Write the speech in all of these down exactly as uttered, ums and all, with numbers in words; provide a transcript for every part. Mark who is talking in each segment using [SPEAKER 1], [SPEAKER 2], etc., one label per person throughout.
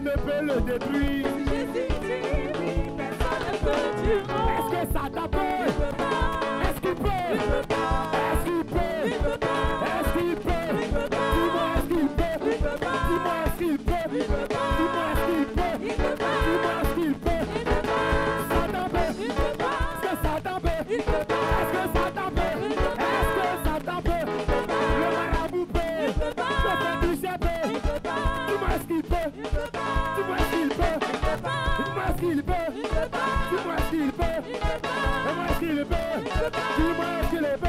[SPEAKER 1] ne peut le détruire.
[SPEAKER 2] Jésus dit oui, personne ne peut du monde.
[SPEAKER 1] Est-ce que Satan peut?
[SPEAKER 2] Il peut pas.
[SPEAKER 1] Est-ce qu'il peut?
[SPEAKER 2] Il peut pas.
[SPEAKER 1] Est-ce qu'il peut?
[SPEAKER 2] Il peut pas.
[SPEAKER 1] Est-ce qu'il peut?
[SPEAKER 2] Il peut pas.
[SPEAKER 1] Dis-moi, est-ce qu'il peut?
[SPEAKER 2] Il peut pas.
[SPEAKER 1] Dis-moi, est-ce qu'il peut?
[SPEAKER 2] Il peut pas.
[SPEAKER 1] Dis-moi, est-ce qu'il peut?
[SPEAKER 2] Il peut pas.
[SPEAKER 1] Dis-moi, est-ce qu'il peut?
[SPEAKER 2] Il peut pas.
[SPEAKER 1] Satan peut?
[SPEAKER 2] Il peut pas.
[SPEAKER 1] Est-ce que Satan peut?
[SPEAKER 2] Il peut pas.
[SPEAKER 1] Est-ce que Satan peut?
[SPEAKER 2] Il peut pas.
[SPEAKER 1] Est-ce que Satan peut?
[SPEAKER 2] Il peut pas.
[SPEAKER 1] Le marabout peut?
[SPEAKER 2] Il peut pas.
[SPEAKER 1] Le féticien peut?
[SPEAKER 2] Il peut pas.
[SPEAKER 1] Dis-moi, est-ce qu'il peut?
[SPEAKER 2] Il peut pas.
[SPEAKER 1] Dis-moi, est-ce qu'il peut?
[SPEAKER 2] Il peut pas.
[SPEAKER 1] Dis-moi, est-ce qu'il peut?
[SPEAKER 2] Il peut pas.
[SPEAKER 1] Dis-moi, est-ce qu'il peut?
[SPEAKER 2] Il peut pas.
[SPEAKER 1] Dis-moi, est-ce qu'il peut?
[SPEAKER 2] Il peut pas.
[SPEAKER 1] Dis-moi, est-ce qu'il peut?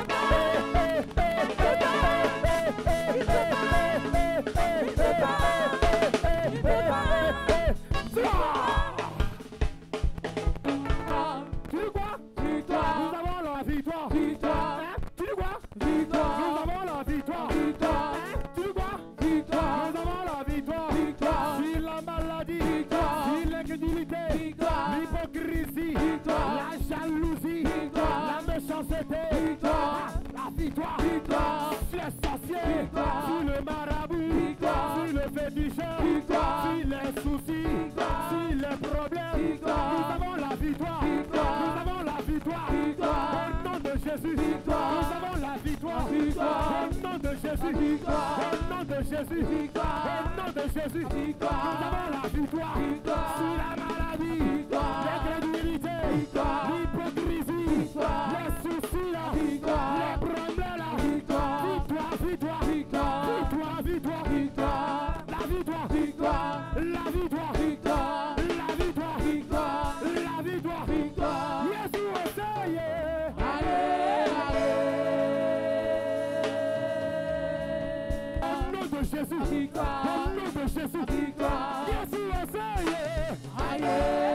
[SPEAKER 1] Tu dis quoi? Nous avons la victoire. Hein? Tu dis quoi? Nous avons la victoire. Hein? Tu dis quoi? Nous avons la victoire. Sur la maladie, sur l'incrédulité, l'hypocrisie, la jalousie, la méchanceté, la victoire, sur les sorciers, sur le marabout, sur le féticheur, sur les soucis, sur les problèmes. Nous avons la victoire. Nous avons la victoire. Au nom de Jésus. Nous avons la victoire. Au nom de Jésus. Au nom de Jésus. Au nom de Jésus. Nous avons la victoire. Sur la maladie, l'incrédulité, l'hypocrisie, les soucis, les problèmes. Victoire, victoire, victoire, victoire, victoire. La victoire, victoire, la victoire, victoire, la victoire, victoire, la victoire, victoire. Yes, you are saying. Au nom de Jésus, au nom de Jésus, yes, you are saying.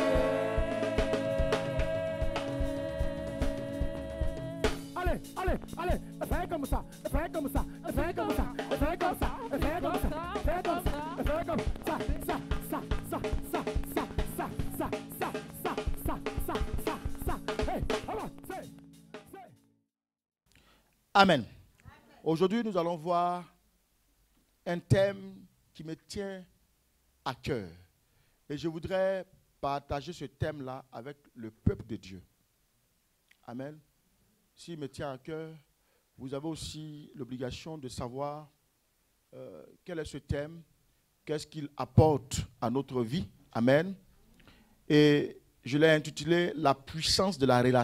[SPEAKER 1] Allez, allez, allez, fais comme ça, fais comme ça, fais comme ça, fais comme ça, fais comme ça, fais comme ça, fais comme ça, ça, ça, ça, ça, ça, ça, ça, ça, ça, ça, ça, ça, ça, hey, alors, c'est, c'est. Amen. Aujourd'hui, nous allons voir un thème qui me tient à cœur. Et je voudrais partager ce thème-là avec le peuple de Dieu. Amen. S'il me tient à cœur, vous avez aussi l'obligation de savoir euh, quel est ce thème, qu'est-ce qu'il apporte à notre vie. Amen. Et je l'ai intitulé « La puissance de la relation ».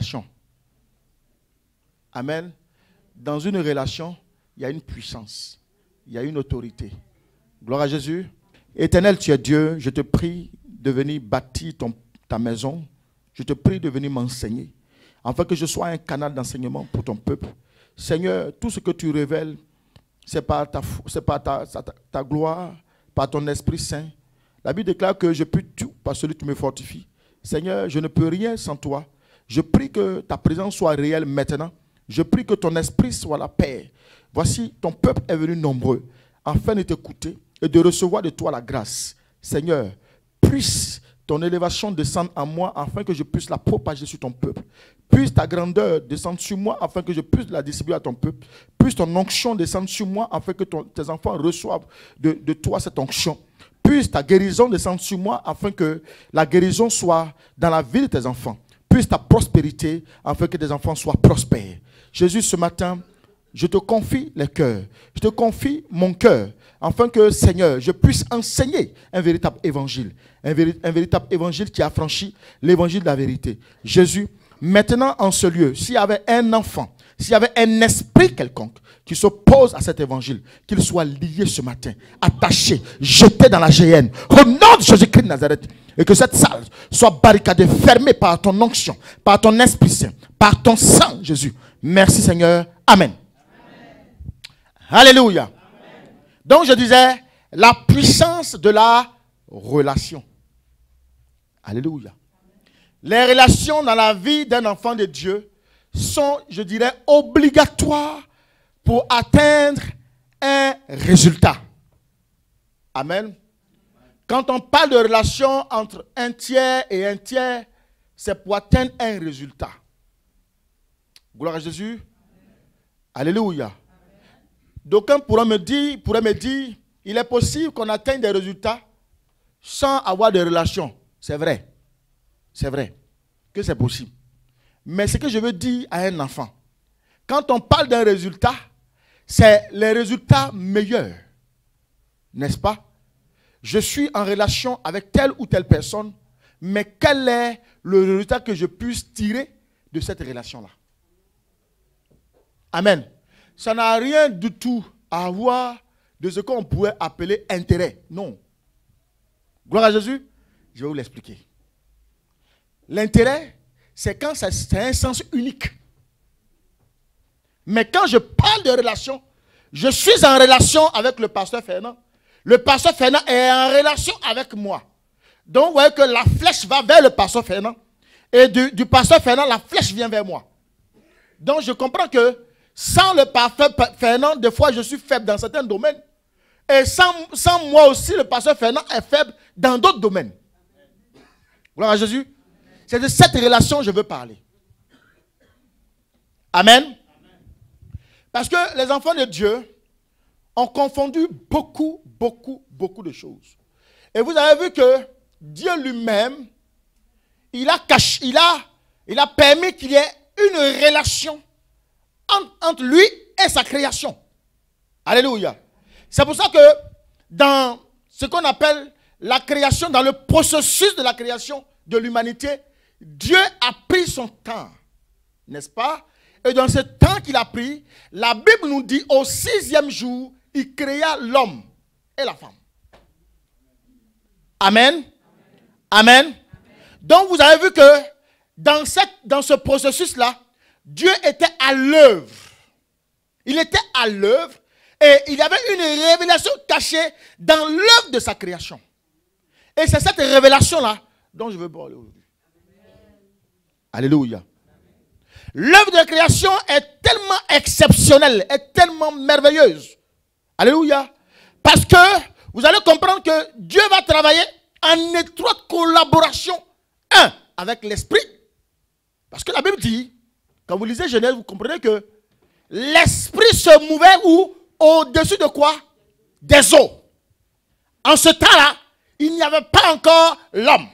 [SPEAKER 1] Amen. Dans une relation, il y a une puissance, il y a une autorité. Gloire à Jésus. Éternel, tu es Dieu, je te prie de venir bâtir ton, ta maison. Je te prie de venir m'enseigner, afin que je sois un canal d'enseignement pour ton peuple. Seigneur, tout ce que tu révèles, c'est par, ta, c'est par ta, ta, ta gloire, par ton Esprit Saint. La Bible déclare que je peux tout par celui qui me fortifie. Seigneur, je ne peux rien sans toi. Je prie que ta présence soit réelle maintenant. Je prie que ton esprit soit la paix. Voici, ton peuple est venu nombreux, afin de t'écouter et de recevoir de toi la grâce. Seigneur, puisse ton élévation descendre en moi, afin que je puisse la propager sur ton peuple. Puisse ta grandeur descendre sur moi, afin que je puisse la distribuer à ton peuple. Puisse ton onction descendre sur moi, afin que ton, tes enfants reçoivent de, de toi cette onction. Puisse ta guérison descendre sur moi, afin que la guérison soit dans la vie de tes enfants. Puisse ta prospérité, afin que tes enfants soient prospères. Jésus, ce matin, je te confie les cœurs. Je te confie mon cœur, afin que, Seigneur, je puisse enseigner un véritable évangile. Un, véri un véritable évangile qui affranchit l'évangile de la vérité. Jésus, maintenant en ce lieu, s'il y avait un enfant, s'il y avait un esprit quelconque qui s'oppose à cet évangile, qu'il soit lié ce matin, attaché, jeté dans la géhenne, au nom de Jésus-Christ de Nazareth, et que cette salle soit barricadée, fermée par ton onction, par ton Esprit Saint, par ton sang, Jésus. Merci Seigneur. Amen. Amen. Alléluia. Amen. Donc je disais, la puissance de la relation. Alléluia. Amen. Les relations dans la vie d'un enfant de Dieu sont, je dirais, obligatoires pour atteindre un résultat. Amen. Quand on parle de relation entre un tiers et un tiers, c'est pour atteindre un résultat. Gloire à Jésus. Amen. Alléluia. D'aucuns pourraient me dire, pourraient me dire, il est possible qu'on atteigne des résultats sans avoir de relation. C'est vrai. C'est vrai que c'est possible. Mais ce que je veux dire à un enfant, quand on parle d'un résultat, c'est les résultats meilleurs. N'est-ce pas? Je suis en relation avec telle ou telle personne, mais quel est le résultat que je puisse tirer de cette relation-là? Amen. Ça n'a rien du tout à voir de ce qu'on pourrait appeler intérêt. Non. Gloire à Jésus. Je vais vous l'expliquer. L'intérêt, c'est quand c'est un sens unique. Mais quand je parle de relation, je suis en relation avec le pasteur Fernand. Le pasteur Fernand est en relation avec moi. Donc, vous voyez que la flèche va vers le pasteur Fernand. Et du, du pasteur Fernand, la flèche vient vers moi. Donc, je comprends que sans le pasteur Fernand, des fois, je suis faible dans certains domaines. Et sans, sans moi aussi, le pasteur Fernand est faible dans d'autres domaines. Gloire à Jésus. C'est de cette relation que je veux parler. Amen. Parce que les enfants de Dieu ont confondu beaucoup, beaucoup, beaucoup de choses. Et vous avez vu que Dieu lui-même, il a caché, il a, il a permis qu'il y ait une relation entre, entre lui et sa création. Alléluia. C'est pour ça que dans ce qu'on appelle la création, dans le processus de la création de l'humanité, Dieu a pris son temps, n'est-ce pas? Et dans ce temps qu'il a pris, la Bible nous dit au sixième jour, il créa l'homme et la femme. Amen. Amen. Amen. Donc vous avez vu que dans, cette, dans ce processus-là, Dieu était à l'œuvre. Il était à l'œuvre et il y avait une révélation cachée dans l'œuvre de sa création. Et c'est cette révélation-là dont je veux parler aujourd'hui. Alléluia. L'œuvre de la création est tellement exceptionnelle, est tellement merveilleuse. Alléluia. Parce que vous allez comprendre que Dieu va travailler en étroite collaboration, un, avec l'esprit. Parce que la Bible dit, quand vous lisez Genèse, vous comprenez que l'esprit se mouvait où? Au-dessus de quoi? Des eaux. En ce temps-là, il n'y avait pas encore l'homme.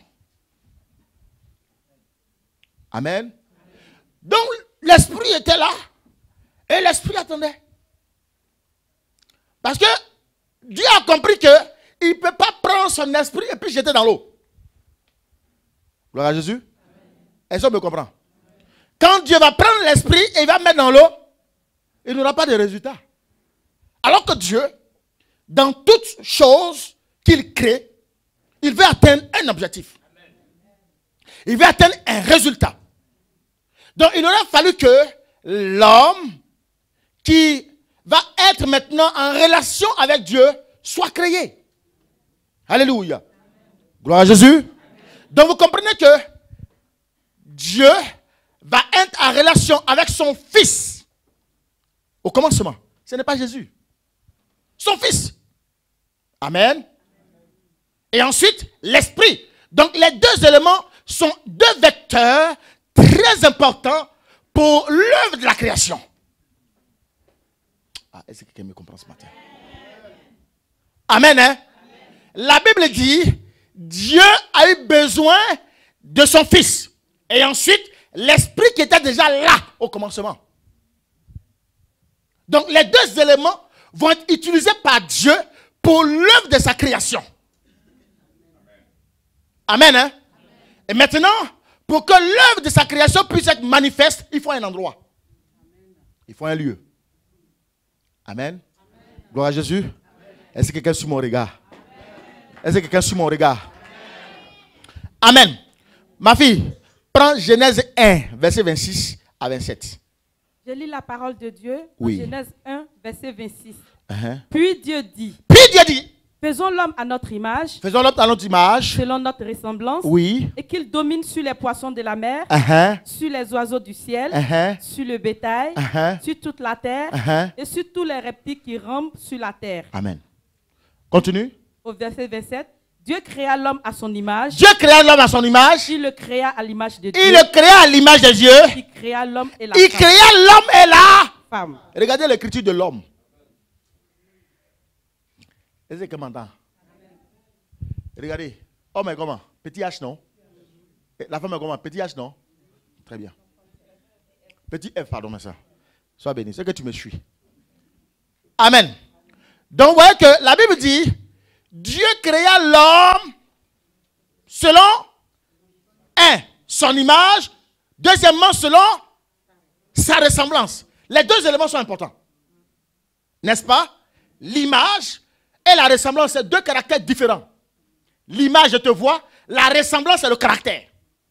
[SPEAKER 1] Amen. Donc, l'esprit était là et l'esprit attendait. Parce que Dieu a compris qu'il ne peut pas prendre son esprit et puis jeter dans l'eau. Gloire à Jésus. Est-ce qu'on me comprend? Quand Dieu va prendre l'esprit et il va mettre dans l'eau, il n'aura pas de résultat. Alors que Dieu, dans toutes choses qu'il crée, il veut atteindre un objectif. Il veut atteindre un résultat. Donc, il aurait fallu que l'homme qui va être maintenant en relation avec Dieu soit créé. Alléluia. Gloire à Jésus. Donc, vous comprenez que Dieu va être en relation avec son Fils. Au commencement, ce n'est pas Jésus. Son Fils. Amen. Et ensuite, l'Esprit. Donc, les deux éléments sont deux vecteurs très importants pour l'œuvre de la création. Ah, est-ce que quelqu'un me comprend ce matin? Amen, hein? Amen. La Bible dit, Dieu a eu besoin de son Fils. Et ensuite, l'Esprit qui était déjà là au commencement. Donc, les deux éléments vont être utilisés par Dieu pour l'œuvre de sa création. Amen, hein? Amen. Et maintenant, pour que l'œuvre de sa création puisse être manifeste, il faut un endroit. Il faut un lieu. Amen. Amen. Gloire à Jésus. Est-ce que quelqu'un suit mon regard? Est-ce que quelqu'un suit mon regard? Amen. Amen. Ma fille, prends Genèse un, verset vingt-six à vingt-sept.
[SPEAKER 2] Je lis la parole de Dieu,
[SPEAKER 1] oui.
[SPEAKER 2] En Genèse un, verset vingt-six.
[SPEAKER 1] Uh-huh.
[SPEAKER 2] Puis Dieu dit,
[SPEAKER 1] Puis Dieu dit,
[SPEAKER 2] faisons l'homme à notre image,
[SPEAKER 1] faisons l'homme à notre image,
[SPEAKER 2] selon notre ressemblance,
[SPEAKER 1] oui.
[SPEAKER 2] Et qu'il domine sur les poissons de la mer,
[SPEAKER 1] uh-huh.
[SPEAKER 2] sur les oiseaux du ciel,
[SPEAKER 1] uh-huh.
[SPEAKER 2] sur le bétail,
[SPEAKER 1] uh-huh.
[SPEAKER 2] sur toute la terre,
[SPEAKER 1] uh-huh.
[SPEAKER 2] et sur tous les reptiles qui rampent sur la terre.
[SPEAKER 1] Amen. Continue.
[SPEAKER 2] Au verset vingt-sept, Dieu créa l'homme à son image.
[SPEAKER 1] Dieu créa l'homme à son image.
[SPEAKER 2] Il le créa à l'image de Dieu.
[SPEAKER 1] Il le créa à l'image de Dieu.
[SPEAKER 2] Il créa l'homme et la
[SPEAKER 1] Il
[SPEAKER 2] femme.
[SPEAKER 1] créa l'homme et la
[SPEAKER 2] femme.
[SPEAKER 1] Regardez l'écriture de l'homme. Est-ce que m'entend? Regardez. Homme est comment? Petit H, non? La femme est comment? Petit H, non? Très bien. Petit F, pardon, mais ça. Sois béni. C'est que tu me suis. Amen. Donc, vous voyez que la Bible dit, Dieu créa l'homme selon, un, son image, deuxièmement, selon sa ressemblance. Les deux éléments sont importants. N'est-ce pas? L'image et la ressemblance, c'est deux caractères différents. L'image, je te vois, la ressemblance, c'est le caractère.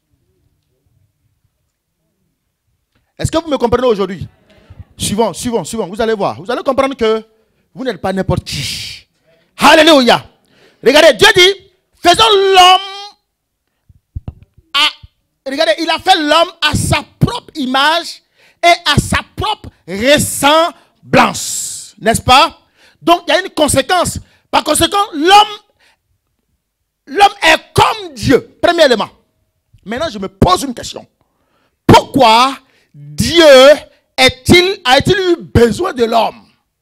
[SPEAKER 1] Est-ce que vous me comprenez aujourd'hui? Suivant, suivant, suivant. Vous allez voir. Vous allez comprendre que vous n'êtes pas n'importe qui. Alléluia. Regardez, Dieu dit, faisons l'homme à... Regardez, il a fait l'homme à sa propre image et à sa propre ressemblance. N'est-ce pas? Donc, il y a une conséquence. Par conséquent, l'homme l'homme est comme Dieu. Premier élément. Maintenant, je me pose une question. Pourquoi Dieu est-il, a-t-il eu besoin de l'homme?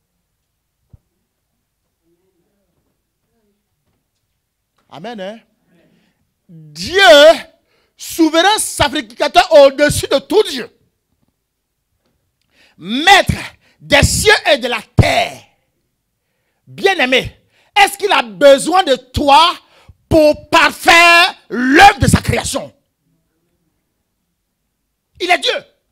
[SPEAKER 1] Amen. Hein? Dieu, souverain sacrificateur au-dessus de tout Dieu, maître des cieux et de la terre, bien-aimé, est-ce qu'il a besoin de toi pour parfaire l'œuvre de sa création? Il est Dieu.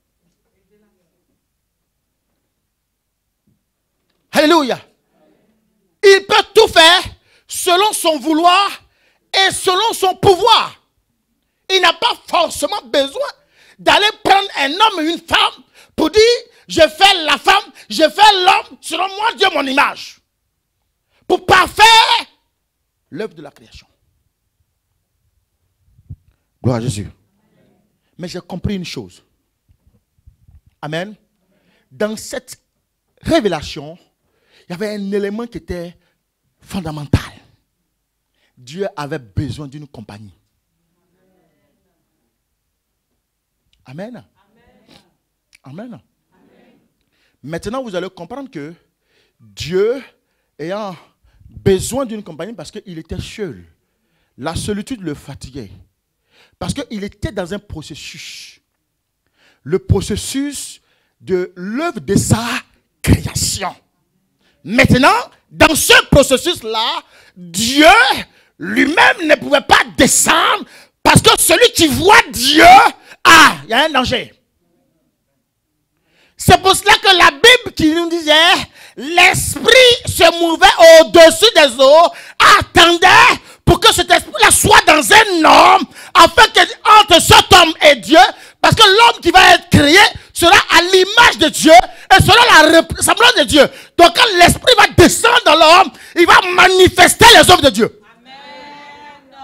[SPEAKER 1] Alléluia. Il peut tout faire selon son vouloir et selon son pouvoir. Il n'a pas forcément besoin d'aller prendre un homme et une femme pour dire, je fais la femme, je fais l'homme, selon moi, Dieu, mon image. Pour parfaire l'œuvre de la création. Gloire à Jésus. Mais j'ai compris une chose. Amen. Dans cette révélation, il y avait un élément qui était fondamental. Dieu avait besoin d'une compagnie. Amen. Amen. Amen. Maintenant, vous allez comprendre que Dieu, ayant besoin d'une compagnie parce qu'il était seul, la solitude le fatiguait. Parce qu'il était dans un processus. Le processus de l'œuvre de sa création. Maintenant, dans ce processus-là, Dieu lui-même ne pouvait pas descendre parce que celui qui voit Dieu, ah, il y a un danger. C'est pour cela que la Bible qui nous disait, l'esprit se mouvait au-dessus des eaux, attendait pour que cet esprit-là soit dans un homme, afin que entre cet homme et Dieu, parce que l'homme qui va être créé sera à l'image de Dieu et sera la ressemblance de Dieu. Donc quand l'esprit va descendre dans l'homme, il va manifester les œuvres de Dieu. Amen.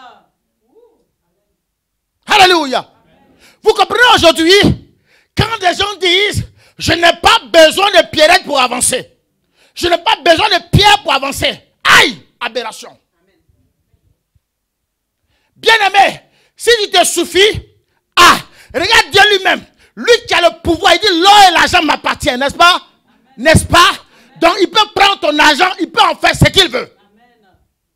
[SPEAKER 1] Alléluia. Amen. Vous comprenez aujourd'hui, quand des gens disent, je n'ai pas besoin de pierrettes pour avancer. Je n'ai pas besoin de pierre pour avancer. Aïe, aberration. Bien-aimé, si il te suffit, ah, regarde Dieu lui-même. Lui qui a le pouvoir, il dit l'or et l'argent m'appartiennent, n'est-ce pas? N'est-ce pas? Donc il peut prendre ton argent, il peut en faire ce qu'il veut. Amen.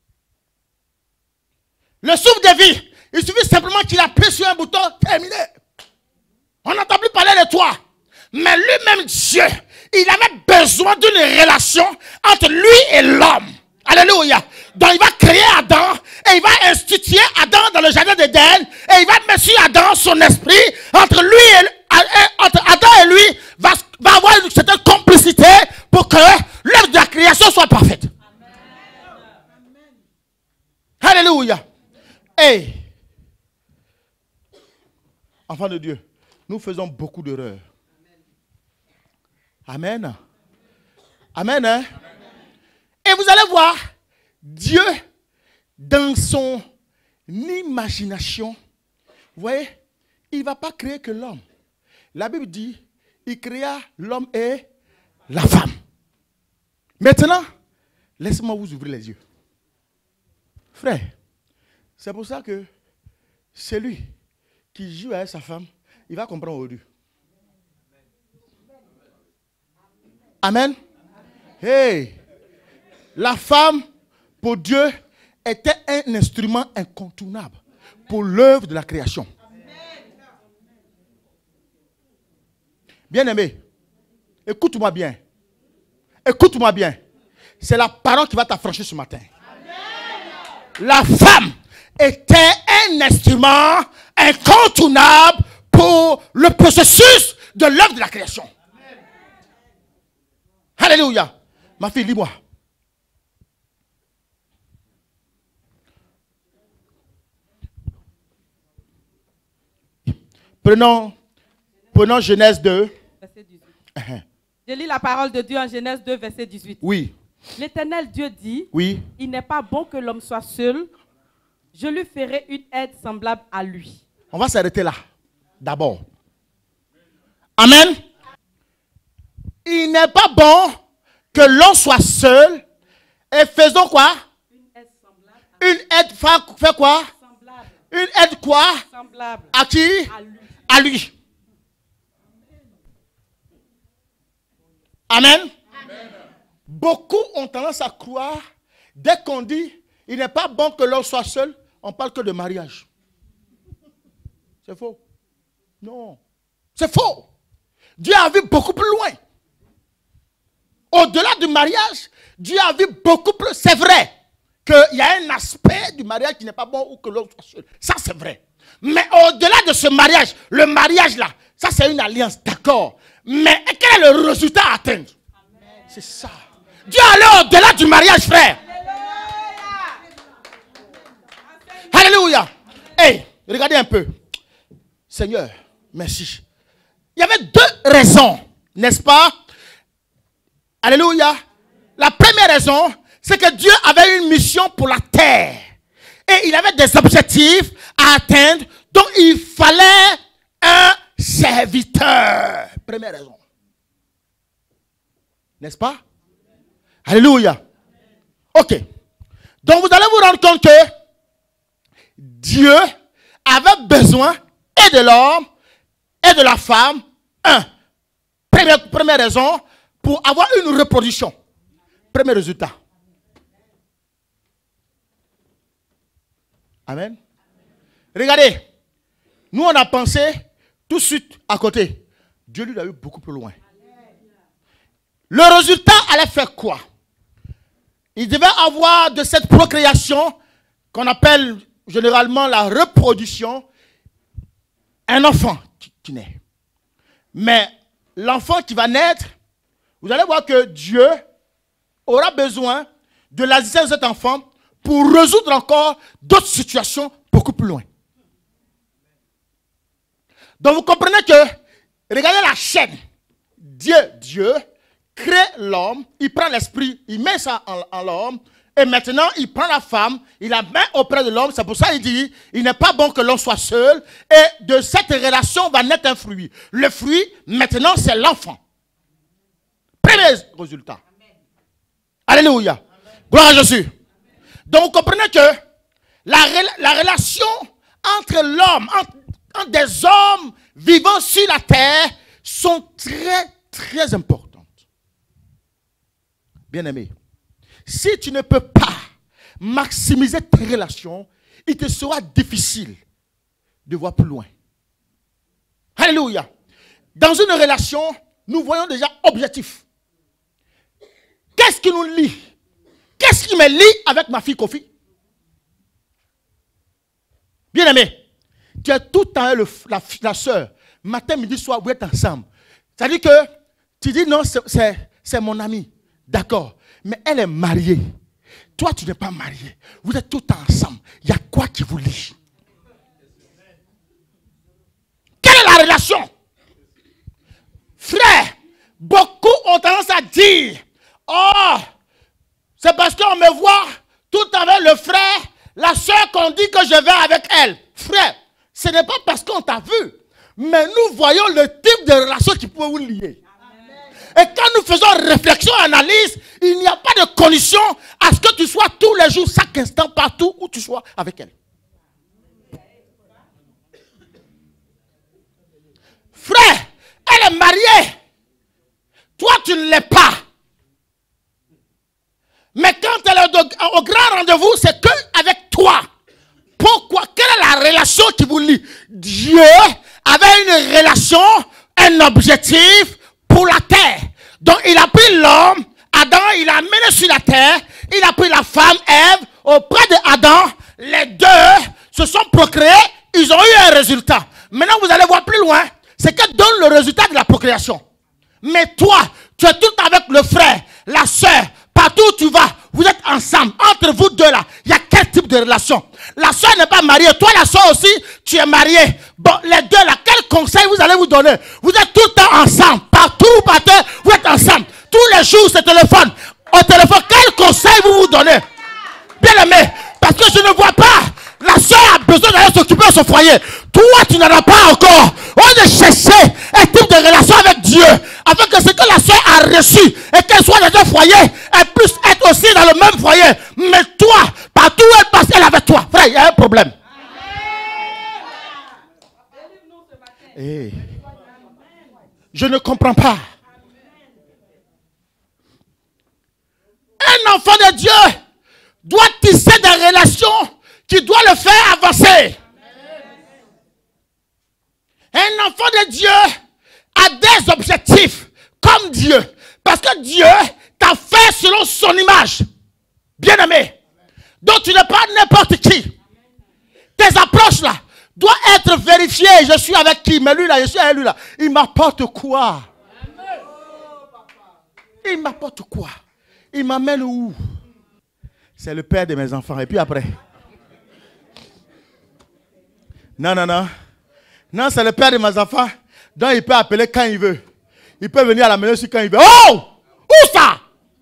[SPEAKER 1] Le souffle de vie, il suffit simplement qu'il appuie sur un bouton, terminé. On n'entend plus parler de toi. Mais lui-même, Dieu, il avait besoin d'une relation entre lui et l'homme. Alléluia. Donc il va créer Adam et il va instituer Adam dans le jardin d'Éden et il va mettre sur Adam son esprit. Entre lui et, entre Adam et lui va, va avoir une certaine complicité pour que l'œuvre de la création soit parfaite. Amen. Alléluia. Et enfants de Dieu, nous faisons beaucoup d'erreurs. Amen. Amen. Hein? Et vous allez voir, Dieu, dans son imagination, vous voyez, il ne va pas créer que l'homme. La Bible dit, il créa l'homme et la femme. Maintenant, laissez-moi vous ouvrir les yeux. Frère, c'est pour ça que celui qui joue avec sa femme, il va comprendre aujourd'hui. Amen. Hey, la femme, pour Dieu, était un instrument incontournable pour l'œuvre de la création. Bien-aimé, écoute-moi bien. Écoute-moi bien. C'est la parole qui va t'affranchir ce matin. La femme était un instrument incontournable pour le processus de l'œuvre de la création. Alléluia. Ma fille, lis-moi. Prenons, prenons Genèse deux.
[SPEAKER 3] Verset dix-huit. Uh-huh. Je lis la parole de Dieu en Genèse deux, verset dix-huit.
[SPEAKER 1] Oui.
[SPEAKER 3] L'Éternel Dieu dit,
[SPEAKER 1] oui.
[SPEAKER 3] Il n'est pas bon que l'homme soit seul. Je lui ferai une aide semblable à lui.
[SPEAKER 1] On va s'arrêter là, d'abord. Amen. Il n'est pas bon que l'on soit seul. Et faisons quoi?
[SPEAKER 3] Une aide semblable à
[SPEAKER 1] Une aide, fait, fait quoi?
[SPEAKER 3] Semblable.
[SPEAKER 1] Une aide quoi?
[SPEAKER 3] Semblable.
[SPEAKER 1] À qui?
[SPEAKER 3] À lui.
[SPEAKER 1] À lui. Amen. Amen. Beaucoup ont tendance à croire, dès qu'on dit, il n'est pas bon que l'on soit seul, on parle que de mariage. C'est faux. Non. C'est faux. Dieu a vu beaucoup plus loin. Au-delà du mariage, Dieu a vu beaucoup plus. C'est vrai qu'il y a un aspect du mariage qui n'est pas bon ou que l'on soit seul. Ça, c'est vrai. Mais au-delà de ce mariage, le mariage là, ça c'est une alliance, d'accord. Mais quel est le résultat à atteindre? C'est ça. Dieu allait au-delà du mariage, frère. Alléluia. Hey, regardez un peu. Seigneur, merci. Il y avait deux raisons, n'est-ce pas? Alléluia. La première raison, c'est que Dieu avait une mission pour la terre. Et il avait des objectifs à atteindre. Donc il fallait un serviteur. Première raison. N'est-ce pas? Alléluia. Ok. Donc vous allez vous rendre compte que Dieu avait besoin et de l'homme et de la femme. Un. Première, première raison, pour avoir une reproduction. Premier résultat. Amen. Regardez. Nous, on a pensé tout de suite à côté. Dieu lui a eu beaucoup plus loin. Le résultat allait faire quoi? Il devait avoir de cette procréation qu'on appelle généralement la reproduction, un enfant qui, qui naît. Mais l'enfant qui va naître, vous allez voir que Dieu aura besoin de l'assistance de cet enfant pour résoudre encore d'autres situations beaucoup plus loin. Donc vous comprenez que, regardez la chaîne. Dieu, Dieu, crée l'homme, il prend l'esprit, il met ça en, en l'homme, et maintenant il prend la femme, il la met auprès de l'homme. C'est pour ça qu'il dit, il n'est pas bon que l'homme soit seul, et de cette relation va naître un fruit. Le fruit, maintenant, c'est l'enfant. Premier résultat. Amen. Alléluia. Amen. Gloire à Jésus. Amen. Donc vous comprenez que la, la relation entre l'homme, entre, entre des hommes vivant sur la terre sont très, très importantes. Bien-aimé, si tu ne peux pas maximiser tes relations, il te sera difficile de voir plus loin. Alléluia. Dans une relation, nous voyons déjà objectif. Qu'est-ce qui nous lie? Qu'est-ce qui me lie avec ma fille Kofi? Bien-aimé, tu as tout le temps le, la, la soeur, matin, midi, soir, vous êtes ensemble. C'est-à-dire que tu dis non, c'est mon ami. D'accord, mais elle est mariée. Toi, tu n'es pas marié. Vous êtes tout le temps ensemble. Il y a quoi qui vous lie? Quelle est la relation? Frère, beaucoup ont tendance à dire, oh, c'est parce qu'on me voit tout avec le frère, la soeur qu'on dit que je vais avec elle. Frère, ce n'est pas parce qu'on t'a vu, mais nous voyons le type de relation qui peut vous lier. Et quand nous faisons réflexion, analyse, il n'y a pas de condition à ce que tu sois tous les jours, chaque instant, partout où tu sois avec elle. Frère, elle est mariée. Toi, tu ne l'es pas. Mais quand elle est au grand rendez-vous, c'est qu'avec relation qui vous lie. Dieu avait une relation, un objectif pour la terre. Donc il a pris l'homme, Adam, il l'a amené sur la terre. Il a pris la femme, Ève, auprès de Adam. Les deux se sont procréés, ils ont eu un résultat. Maintenant vous allez voir plus loin, c'est que donne le résultat de la procréation. Mais toi, tu es tout avec le frère, la soeur, partout où tu vas, vous êtes ensemble. Entre vous deux là, il y a quel type de relation? La soeur n'est pas mariée, toi la soeur aussi, tu es marié. Bon, les deux là, quel conseil vous allez vous donner? Vous êtes tout le temps ensemble, partout, partout, vous êtes ensemble. Tous les jours, c'est téléphone. Au téléphone, quel conseil vous vous donnez? Bien aimé, parce que je ne vois pas. La soeur a besoin d'aller s'occuper de son foyer. Toi, tu n'en as pas encore. On est chercher un type de relation avec Dieu. Afin que ce que la soeur a reçu et qu'elle soit dans un foyer, elle puisse être aussi dans le même foyer. Mais toi, partout où elle passe, elle est avec toi. Frère, il y a un problème. Hey. Je ne comprends pas. Un enfant de Dieu doit tisser des relations qui doit le faire avancer. Un enfant de Dieu a des objectifs comme Dieu. Parce que Dieu t'a fait selon son image. Bien aimé. Donc tu n'es pas n'importe qui. Tes approches là doivent être vérifiées. Je suis avec qui? Mais lui là, je suis avec lui là. Il m'apporte quoi? Il m'apporte quoi? Il m'amène où? C'est le père de mes enfants. Et puis après? Non, non, non. Non, c'est le père de mes enfants. Donc il peut appeler quand il veut. Il peut venir à la maison aussi quand il veut. Oh! Où ça?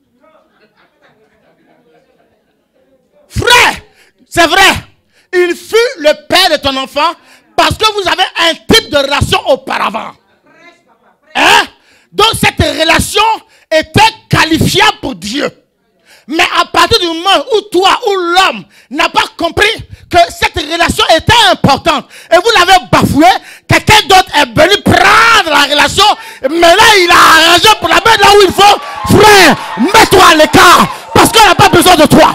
[SPEAKER 1] Frère, c'est vrai. Il fut le père de ton enfant parce que vous avez un type de relation auparavant. Hein? Donc cette relation était qualifiable pour Dieu. Mais à partir du moment où toi, ou l'homme, n'a pas compris que cette relation était importante et vous l'avez bafoué, quelqu'un d'autre est venu prendre la relation, mais là il a arrangé pour la mettre là où il faut. Frère, mets-toi à l'écart parce qu'on n'a pas besoin de toi.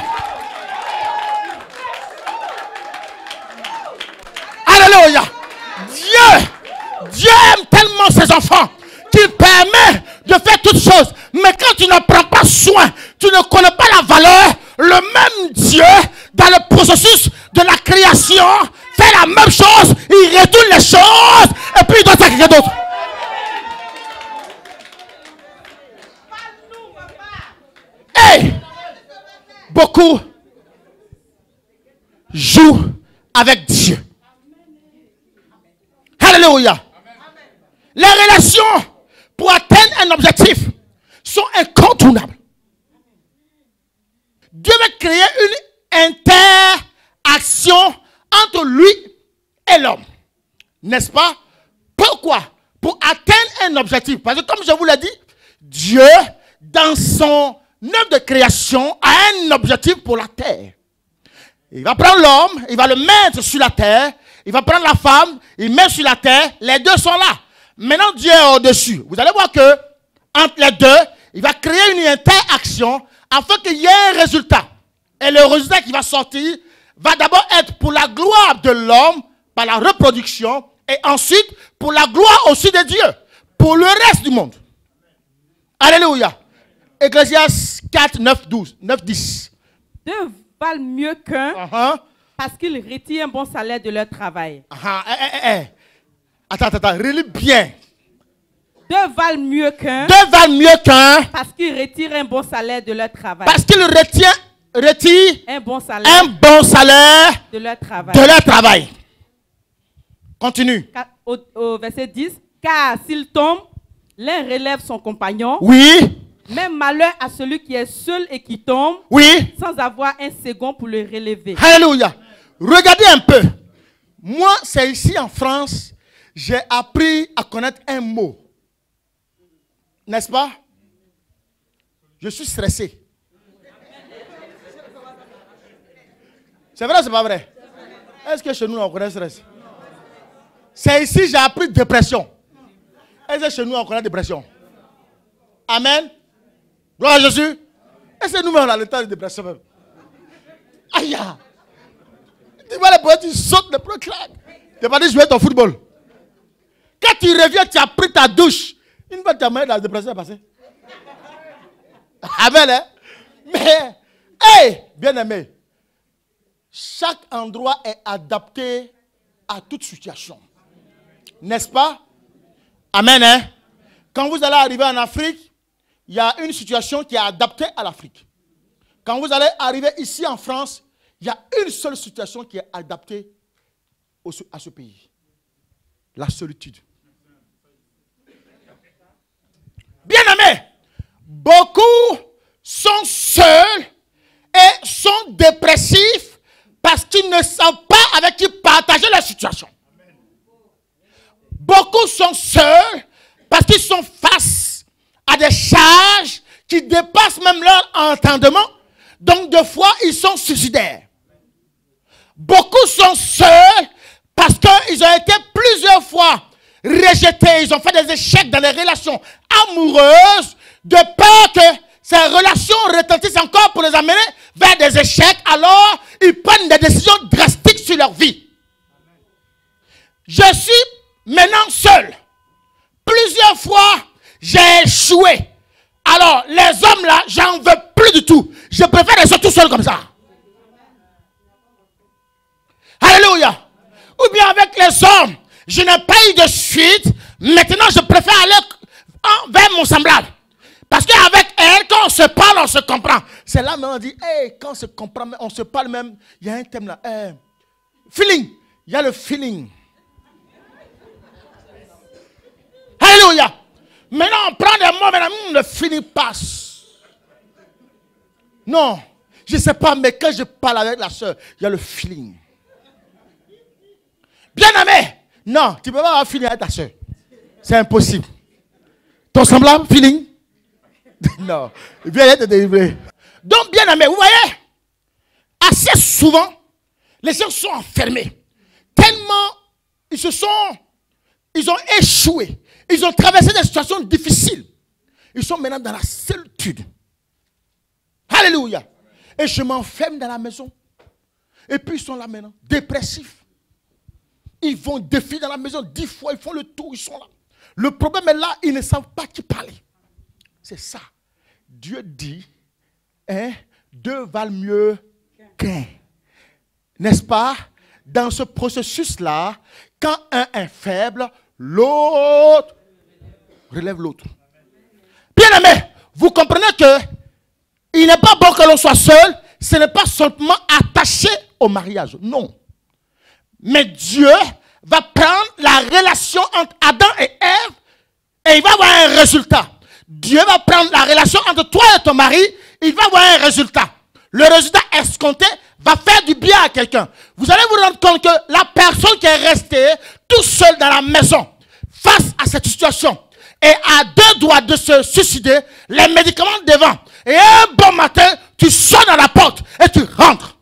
[SPEAKER 1] Alléluia. Dieu, Dieu aime tellement ses enfants qu'il permet de faire toutes choses. Mais quand tu ne prends pas soin, tu ne connais pas la valeur, le même Dieu, dans le processus de la création, fait la même chose, il retourne les choses, et puis il donne ça à quelqu'un d'autre. Hey! Beaucoup jouent avec Dieu. Alléluia. Les relations pour atteindre un objectif sont incontournables. Dieu va créer une interaction entre lui et l'homme. N'est-ce pas? Pourquoi? Pour atteindre un objectif. Parce que comme je vous l'ai dit, Dieu, dans son œuvre de création, a un objectif pour la terre. Il va prendre l'homme, il va le mettre sur la terre. Il va prendre la femme, il met sur la terre. Les deux sont là. Maintenant, Dieu est au-dessus. Vous allez voir que entre les deux, il va créer une interaction afin qu'il y ait un résultat. Et le résultat qui va sortir va d'abord être pour la gloire de l'homme par la reproduction et ensuite pour la gloire aussi de Dieu, pour le reste du monde. Alléluia. Ecclésiaste quatre, neuf, douze, neuf, dix.
[SPEAKER 3] Deux valent mieux qu'un
[SPEAKER 1] Uh-huh.
[SPEAKER 3] parce qu'ils retirent un bon salaire de leur travail.
[SPEAKER 1] Uh-huh. Eh, eh, eh, eh. Attends, attends, attends, relis bien.
[SPEAKER 3] Deux valent mieux qu'un
[SPEAKER 1] Deux valent mieux qu'un
[SPEAKER 3] parce qu'ils retirent un bon salaire de leur travail.
[SPEAKER 1] parce qu'ils retient, retirent
[SPEAKER 3] Un bon salaire
[SPEAKER 1] un bon salaire
[SPEAKER 3] de leur travail.
[SPEAKER 1] de leur travail. Continue.
[SPEAKER 3] Qua- Au, au verset dix. Car s'il tombe, l'un relève son compagnon.
[SPEAKER 1] Oui,
[SPEAKER 3] Même malheur à celui qui est seul et qui tombe
[SPEAKER 1] oui.
[SPEAKER 3] sans avoir un second pour le relever.
[SPEAKER 1] Alléluia. Regardez un peu. Moi, c'est ici en France, j'ai appris à connaître un mot. N'est-ce pas? Je suis stressé. C'est vrai ou c'est pas vrai? Est-ce que chez nous, on connaît stress? C'est ici j'ai appris dépression. Est-ce que chez nous, on connaît dépression? Amen. Gloire à Jésus. Est-ce que nous, on a le temps de dépression même? Aïe! Tu vois les poètes, tu sautes le pro claque. Tu es parti jouer ton football. Quand tu reviens, tu as pris ta douche. Une fois que tu as moyen de la dépression est passée. Amen, hein? Mais, hey, bien aimé, chaque endroit est adapté à toute situation. N'est-ce pas? Amen, hein? Quand vous allez arriver en Afrique, il y a une situation qui est adaptée à l'Afrique. Quand vous allez arriver ici en France, il y a une seule situation qui est adaptée au, à ce pays. La solitude. Bien aimé, beaucoup sont seuls et sont dépressifs parce qu'ils ne savent pas avec qui partager la situation. Beaucoup sont seuls parce qu'ils sont face à des charges qui dépassent même leur entendement. Donc, des fois, ils sont suicidaires. Beaucoup sont seuls parce qu'ils ont été plusieurs fois rejetés. Ils ont fait des échecs dans les relations amoureuses de peur que ces relations retentissent encore pour les amener vers des échecs. Alors, ils prennent des décisions drastiques sur leur vie. Je suis maintenant seul. Plusieurs fois, j'ai échoué. Alors, les hommes là, j'en veux plus du tout. Je préfère rester tout seul comme ça. Alléluia. Ou bien avec les hommes, je n'ai pas eu de suite. Maintenant, je préfère aller vers mon semblable. Parce qu'avec elle, quand on se parle, on se comprend. C'est là où on dit, hey, quand on se comprend, on se parle même. Il y a un thème là. Hey, feeling. Il y a le feeling. Alléluia. Maintenant, on prend des mots, maintenant, le feeling passe. Non, je ne sais pas, mais quand je parle avec la soeur, il y a le feeling. Bien aimé, non, tu ne peux pas avoir feeling avec ta soeur. C'est impossible. Ton semblable, feeling? Non, viens être délivré. Donc, bien aimé, vous voyez, assez souvent, les gens sont enfermés. Tellement, ils se sont, ils ont échoué. Ils ont traversé des situations difficiles. Ils sont maintenant dans la solitude. Alléluia. Et je m'enferme dans la maison. Et puis ils sont là maintenant, dépressifs. Ils vont défiler dans la maison dix fois, ils font le tour, ils sont là. Le problème est là, ils ne savent pas qui parler. C'est ça. Dieu dit, hein, deux valent mieux qu'un. N'est-ce pas? Dans ce processus-là, quand un est faible, l'autre relève l'autre. Bien aimé, vous comprenez que il n'est pas bon que l'on soit seul. Ce n'est pas simplement attaché au mariage. Non. Mais Dieu va prendre la relation entre Adam et Ève et il va avoir un résultat. Dieu va prendre la relation entre toi et ton mari. Il va avoir un résultat. Le résultat escompté va faire du bien à quelqu'un. Vous allez vous rendre compte que la personne qui est restée tout seule dans la maison face à cette situation et à deux doigts de se suicider, les médicaments devant, et un bon matin, tu sonnes à la porte et tu rentres.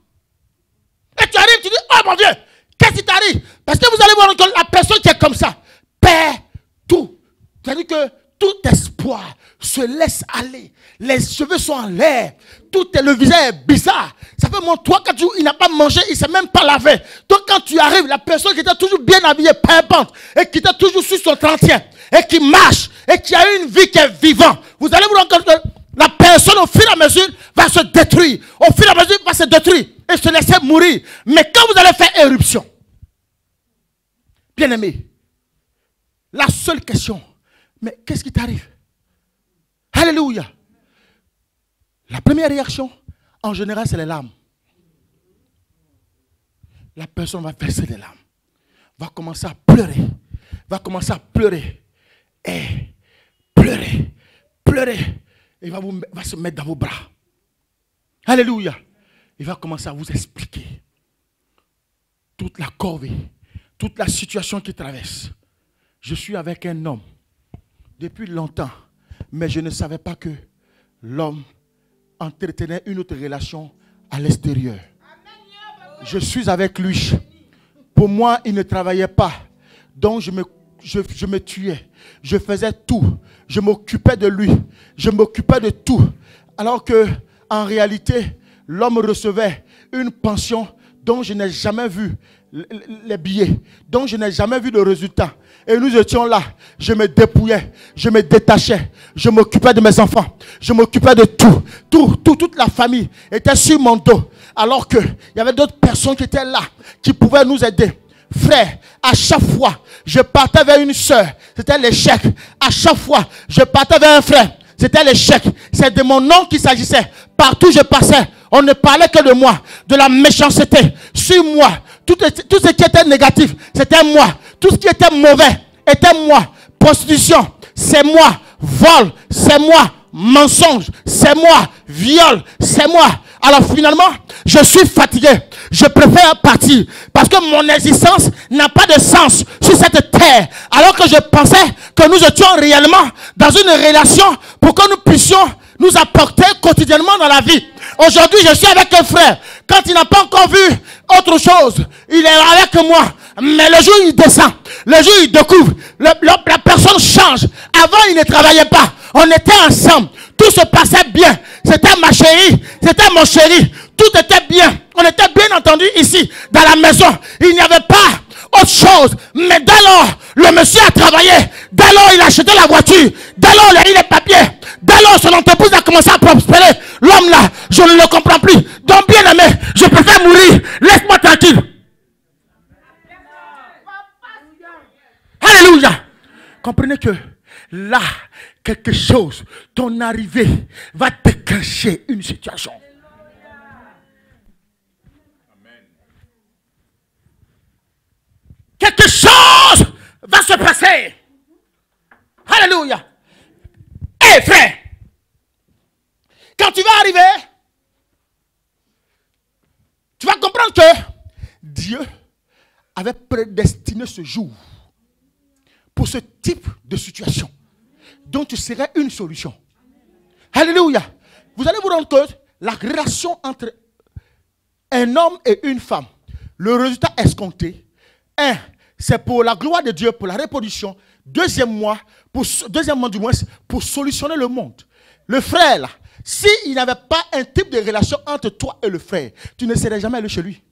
[SPEAKER 1] Et tu arrives, tu dis, oh mon Dieu, qu'est-ce qui t'arrive? Parce que vous allez voir que la personne qui est comme ça perd tout. C'est-à-dire que tout espoir se laisse aller. Les cheveux sont en l'air. Tout est, le visage est bizarre. Ça fait mon toi, quand tu, il n'a pas mangé, il ne s'est même pas lavé. Donc quand tu arrives, la personne qui était toujours bien habillée, pimpante, et qui était toujours sur son trentième, et qui marche, et qui a une vie qui est vivante, vous allez vous rendre compte que la personne au fur et à mesure va se détruire. Au fur et à mesure va se détruire et se laisser mourir. Mais quand vous allez faire éruption, bien aimé, la seule question, mais qu'est-ce qui t'arrive? Alléluia. La première réaction, en général, c'est les larmes. La personne va verser des larmes. Va commencer à pleurer. Va commencer à pleurer. Et pleurer. Pleurer. Il va, vous, va se mettre dans vos bras. Alléluia. Il va commencer à vous expliquer toute la corvée, toute la situation qu'il traverse. Je suis avec un homme depuis longtemps, mais je ne savais pas que l'homme entretenait une autre relation à l'extérieur. Je suis avec lui. Pour moi, il ne travaillait pas. Donc, je me, je, je me tuais. Je faisais tout. Je m'occupais de lui. Je m'occupais de tout. Alors que, en réalité, l'homme recevait une pension dont je n'ai jamais vu les billets, dont je n'ai jamais vu le résultat. Et nous étions là, je me dépouillais, je me détachais, je m'occupais de mes enfants, je m'occupais de tout, tout, tout, toute la famille était sur mon dos. Alors qu'il y avait d'autres personnes qui étaient là, qui pouvaient nous aider. Frère, à chaque fois, je partais vers une soeur, c'était l'échec. À chaque fois, je partais vers un frère, c'était l'échec. C'est de mon nom qu'il s'agissait. Partout où je passais, on ne parlait que de moi, de la méchanceté sur moi. Tout, tout ce qui était négatif, c'était moi. Tout ce qui était mauvais, était moi. Prostitution, c'est moi. Vol, c'est moi. Mensonge, c'est moi. Viol, c'est moi. Alors finalement, je suis fatigué. Je préfère partir parce que mon existence n'a pas de sens sur cette terre. Alors que je pensais que nous étions réellement dans une relation pour que nous puissions nous apporter quotidiennement dans la vie. Aujourd'hui, je suis avec un frère. Quand il n'a pas encore vu autre chose, il est avec moi. Mais le jour où il descend, le jour où il découvre, le, le, la personne change. Avant, il ne travaillait pas. On était ensemble. Tout se passait bien. C'était ma chérie. C'était mon chéri. Tout était bien. On était bien entendu ici, dans la maison. Il n'y avait pas autre chose. Mais dès lors, le monsieur a travaillé. Dès lors, il a acheté la voiture. Dès lors, il a eu les papiers. Dès lors, son entreprise a commencé à prospérer. L'homme là, je ne le comprends plus. Donc, bien aimé, je préfère mourir. Laisse-moi tranquille. Alléluia. Comprenez que là, quelque chose, ton arrivée va déclencher une situation. Quelque chose va se passer. Alléluia. Hé hey, frère, quand tu vas arriver, tu vas comprendre que Dieu avait prédestiné ce jour pour ce type de situation dont tu serais une solution. Alléluia. Vous allez vous rendre compte, la relation entre un homme et une femme, le résultat escompté, un, c'est pour la gloire de Dieu, pour la reproduction. Deuxièmement, pour, deuxièmement du moins, pour solutionner le monde. Le frère, là, s'il n'avait pas un type de relation entre toi et le frère, tu ne serais jamais allé chez lui.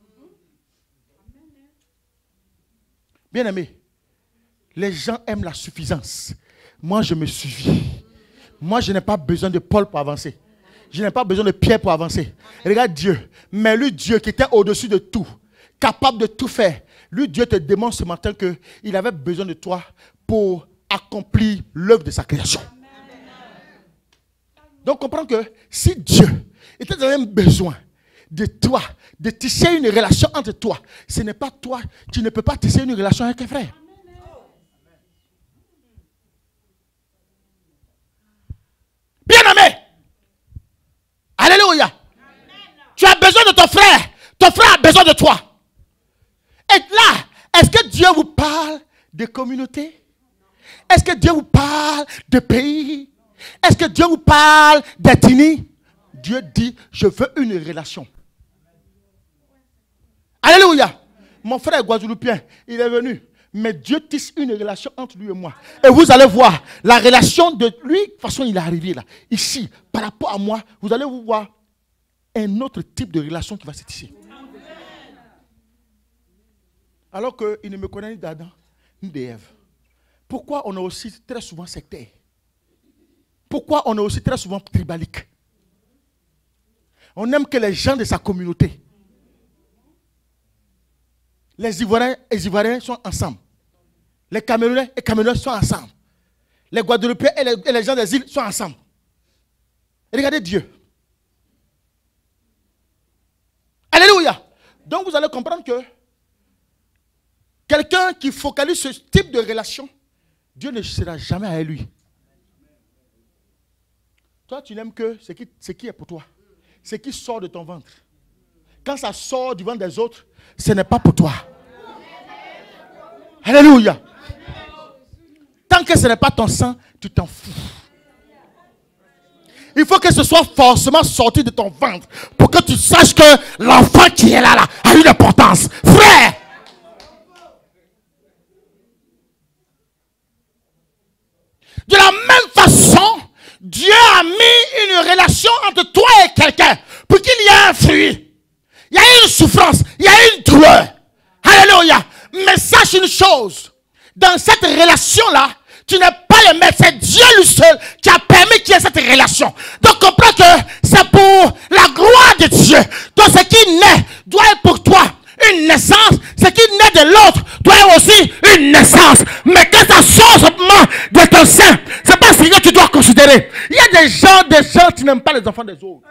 [SPEAKER 1] Bien aimé, les gens aiment la suffisance. Moi, je me suffis. Moi, je n'ai pas besoin de Paul pour avancer. Je n'ai pas besoin de Pierre pour avancer. Regarde Dieu. Mais lui, Dieu qui était au-dessus de tout, capable de tout faire, lui, Dieu te démontre ce matin qu'il avait besoin de toi pour accomplir l'œuvre de sa création. Donc, comprends que si Dieu était dans un besoin de toi, de tisser une relation entre toi, ce n'est pas toi, tu ne peux pas tisser une relation avec un frère. Bien-aimé, alléluia. Tu as besoin de ton frère, ton frère a besoin de toi. Et là, est-ce que Dieu vous parle de communauté? Est-ce que Dieu vous parle de pays? Est-ce que Dieu vous parle d'ethnie? Dieu dit, je veux une relation. Alléluia. Mon frère guadeloupéen, il est venu. Mais Dieu tisse une relation entre lui et moi. Et vous allez voir, la relation de lui, de toute façon, il est arrivé là. Ici, par rapport à moi, vous allez vous voir un autre type de relation qui va se tisser. Alors qu'il ne me connaît ni d'Adam, ni d'Ève. Pourquoi on est aussi très souvent sectaire? Pourquoi on est aussi très souvent tribalique? On aime que les gens de sa communauté, les Ivoiriens et les Ivoiriens sont ensemble. Les Camerounais et les Camerounais sont ensemble. Les Guadeloupéens et les, et les gens des îles sont ensemble. Et regardez Dieu. Alléluia. Donc vous allez comprendre que quelqu'un qui focalise ce type de relation, Dieu ne sera jamais à lui. Toi, tu n'aimes que ce qui, ce qui est pour toi. Ce qui sort de ton ventre. Quand ça sort du ventre des autres, ce n'est pas pour toi. Alléluia. Tant que ce n'est pas ton sang, tu t'en fous. Il faut que ce soit forcément sorti de ton ventre pour que tu saches que l'enfant qui est là, là a une importance. Frère! De la même façon, Dieu a mis une relation entre toi et quelqu'un pour qu'il y ait un fruit. Il y a une souffrance. chose, dans cette relation-là, tu n'es pas le maître, c'est Dieu lui seul qui a permis qu'il y ait cette relation. Donc comprends que c'est pour la gloire de Dieu. Donc ce qui naît doit être pour toi une naissance. Ce qui naît de l'autre doit être aussi une naissance. Mais quand ça sort simplement de ton sein, c'est pas ce que tu dois considérer. Il y a des gens, des gens qui n'aiment pas les enfants des autres.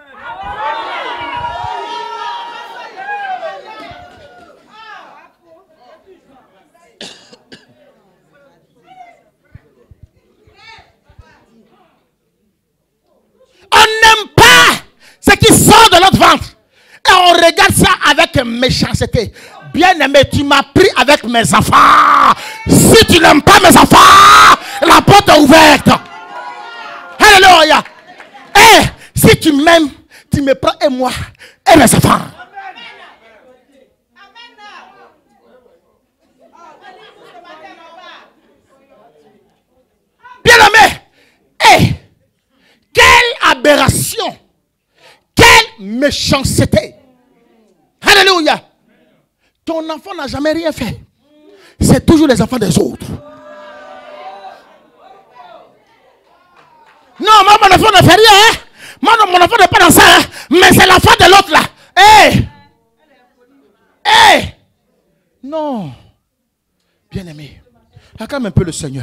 [SPEAKER 1] On n'aime pas ce qui sort de notre ventre. Et on regarde ça avec méchanceté. Bien-aimé, tu m'as pris avec mes enfants. Si tu n'aimes pas mes enfants, la porte est ouverte. Alléluia. Et si tu m'aimes, tu me prends et moi et mes enfants. Bien-aimé, et quelle aberration, quelle méchanceté. Alléluia. Ton enfant n'a jamais rien fait. C'est toujours les enfants des autres. Non, moi, mon enfant ne fait rien. Hein? Moi, mon enfant n'est pas dans ça. Hein? Mais c'est l'enfant de l'autre là. Hé! Hey! Hé! Hey! Non. Bien-aimé, acclame un peu le Seigneur.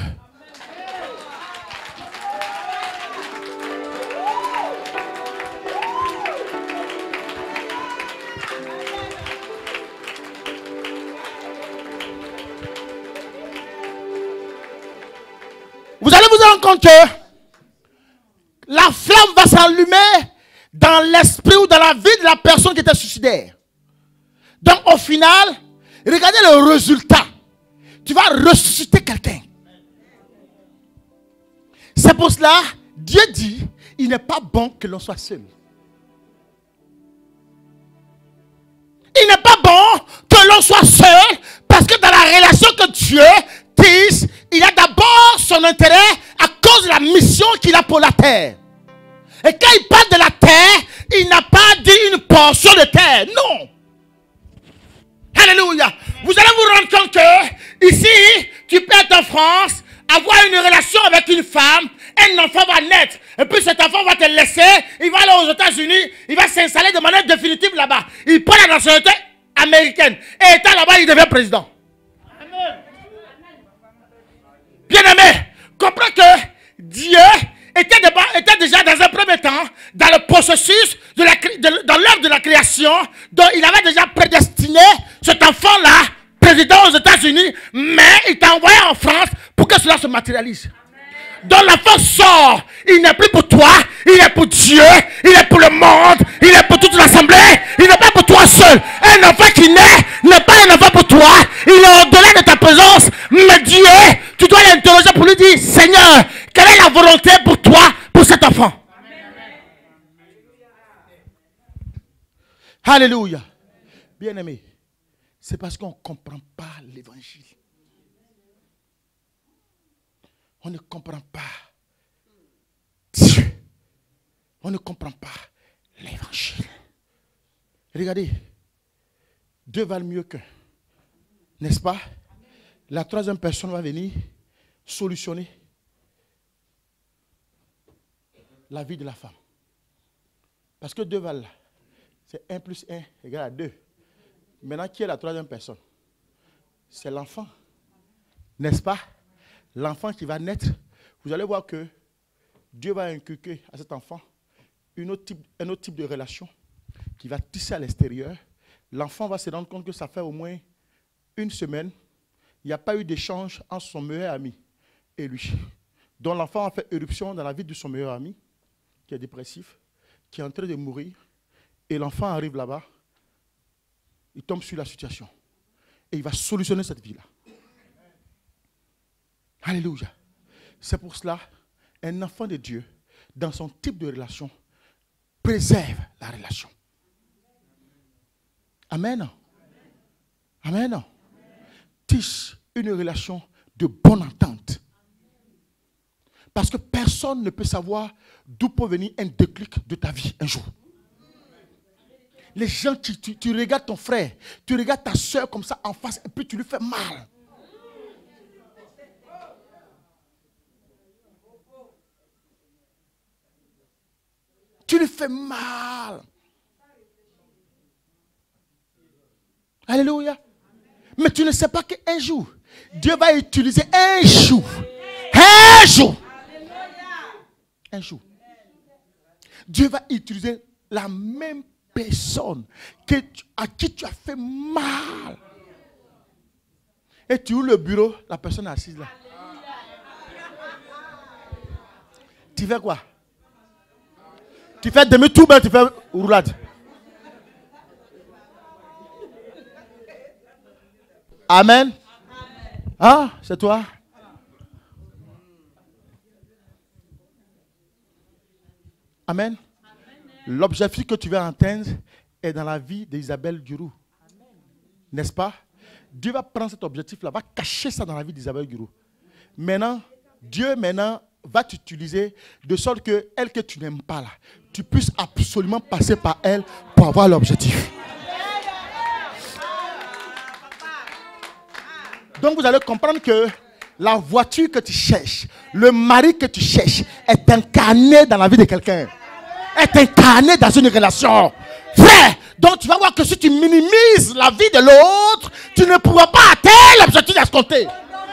[SPEAKER 1] Vous allez vous rendre compte que la flamme va s'allumer dans l'esprit ou dans la vie de la personne qui était suicidaire. Donc au final, regardez le résultat. Tu vas ressusciter quelqu'un. C'est pour cela, Dieu dit, il n'est pas bon que l'on soit seul. Il n'est pas bon que l'on soit seul, parce que dans la relation que Dieu tisse, il a d'abord son intérêt à cause de la mission qu'il a pour la terre. Et quand il parle de la terre, il n'a pas dit une portion de terre. Non. Alléluia. Vous allez vous rendre compte que ici, tu peux être en France, avoir une relation avec une femme, un enfant va naître. Et puis cet enfant va te laisser, il va aller aux États-Unis, il va s'installer de manière définitive là-bas. Il prend la nationalité américaine. Et étant là-bas, il devient président. Bien-aimé, comprends que Dieu était, de, était déjà dans un premier temps dans le processus, de la, de, dans l'œuvre de la création, dont il avait déjà prédestiné cet enfant-là, président aux États-Unis, mais il t'a envoyé en France pour que cela se matérialise. Donc l'enfant sort, il n'est plus pour toi, il est pour Dieu, il est pour le monde, il est pour toute l'assemblée, il n'est pas pour toi seul. Un enfant qui naît n'est pas un enfant pour toi, il est au-delà de ta présence, mais Dieu, tu dois l'interroger pour lui dire, Seigneur, quelle est la volonté pour toi, pour cet enfant? Alléluia. Bien-aimé, c'est parce qu'on ne comprend pas l'évangile. On ne comprend pas Dieu. On ne comprend pas l'évangile. Regardez, deux valent mieux qu'un. N'est-ce pas? La troisième personne va venir solutionner la vie de la femme. Parce que deux valent, c'est un plus un égale à deux. Maintenant, qui est la troisième personne? C'est l'enfant. N'est-ce pas? L'enfant qui va naître, vous allez voir que Dieu va inculquer à cet enfant une autre type, un autre type de relation qui va tisser à l'extérieur. L'enfant va se rendre compte que ça fait au moins une semaine, il n'y a pas eu d'échange entre son meilleur ami et lui. Donc l'enfant a fait éruption dans la vie de son meilleur ami, qui est dépressif, qui est en train de mourir. Et l'enfant arrive là-bas, il tombe sur la situation. Et il va solutionner cette vie-là. Alléluia. C'est pour cela, un enfant de Dieu, dans son type de relation, préserve la relation. Amen. Amen. Amen. Tisse une relation de bonne entente. Parce que personne ne peut savoir d'où peut venir un déclic de ta vie un jour. Les gens, tu, tu, tu regardes ton frère, tu regardes ta soeur comme ça en face et puis tu lui fais mal. tu lui fais mal. Alléluia. Mais tu ne sais pas qu'un jour, Dieu va utiliser un jour. Un jour. Un jour. Dieu va utiliser la même personne que tu, à qui tu as fait mal. Et tu ouvres le bureau, la personne est assise là. Tu fais quoi? Tu fais demi-tour, ben tu fais roulade. Amen. Ah, c'est toi? Amen. L'objectif que tu veux atteindre est dans la vie d'Isabelle Giroux. N'est-ce pas? Dieu va prendre cet objectif-là, va cacher ça dans la vie d'Isabelle Giroux. Maintenant, Dieu maintenant va t'utiliser de sorte que elle que tu n'aimes pas là, tu puisses absolument passer par elle pour avoir l'objectif. Donc vous allez comprendre que la voiture que tu cherches, le mari que tu cherches est incarné dans la vie de quelqu'un. Est incarné dans une relation. Frère, donc tu vas voir que si tu minimises la vie de l'autre, tu ne pourras pas atteindre l'objectif escompté.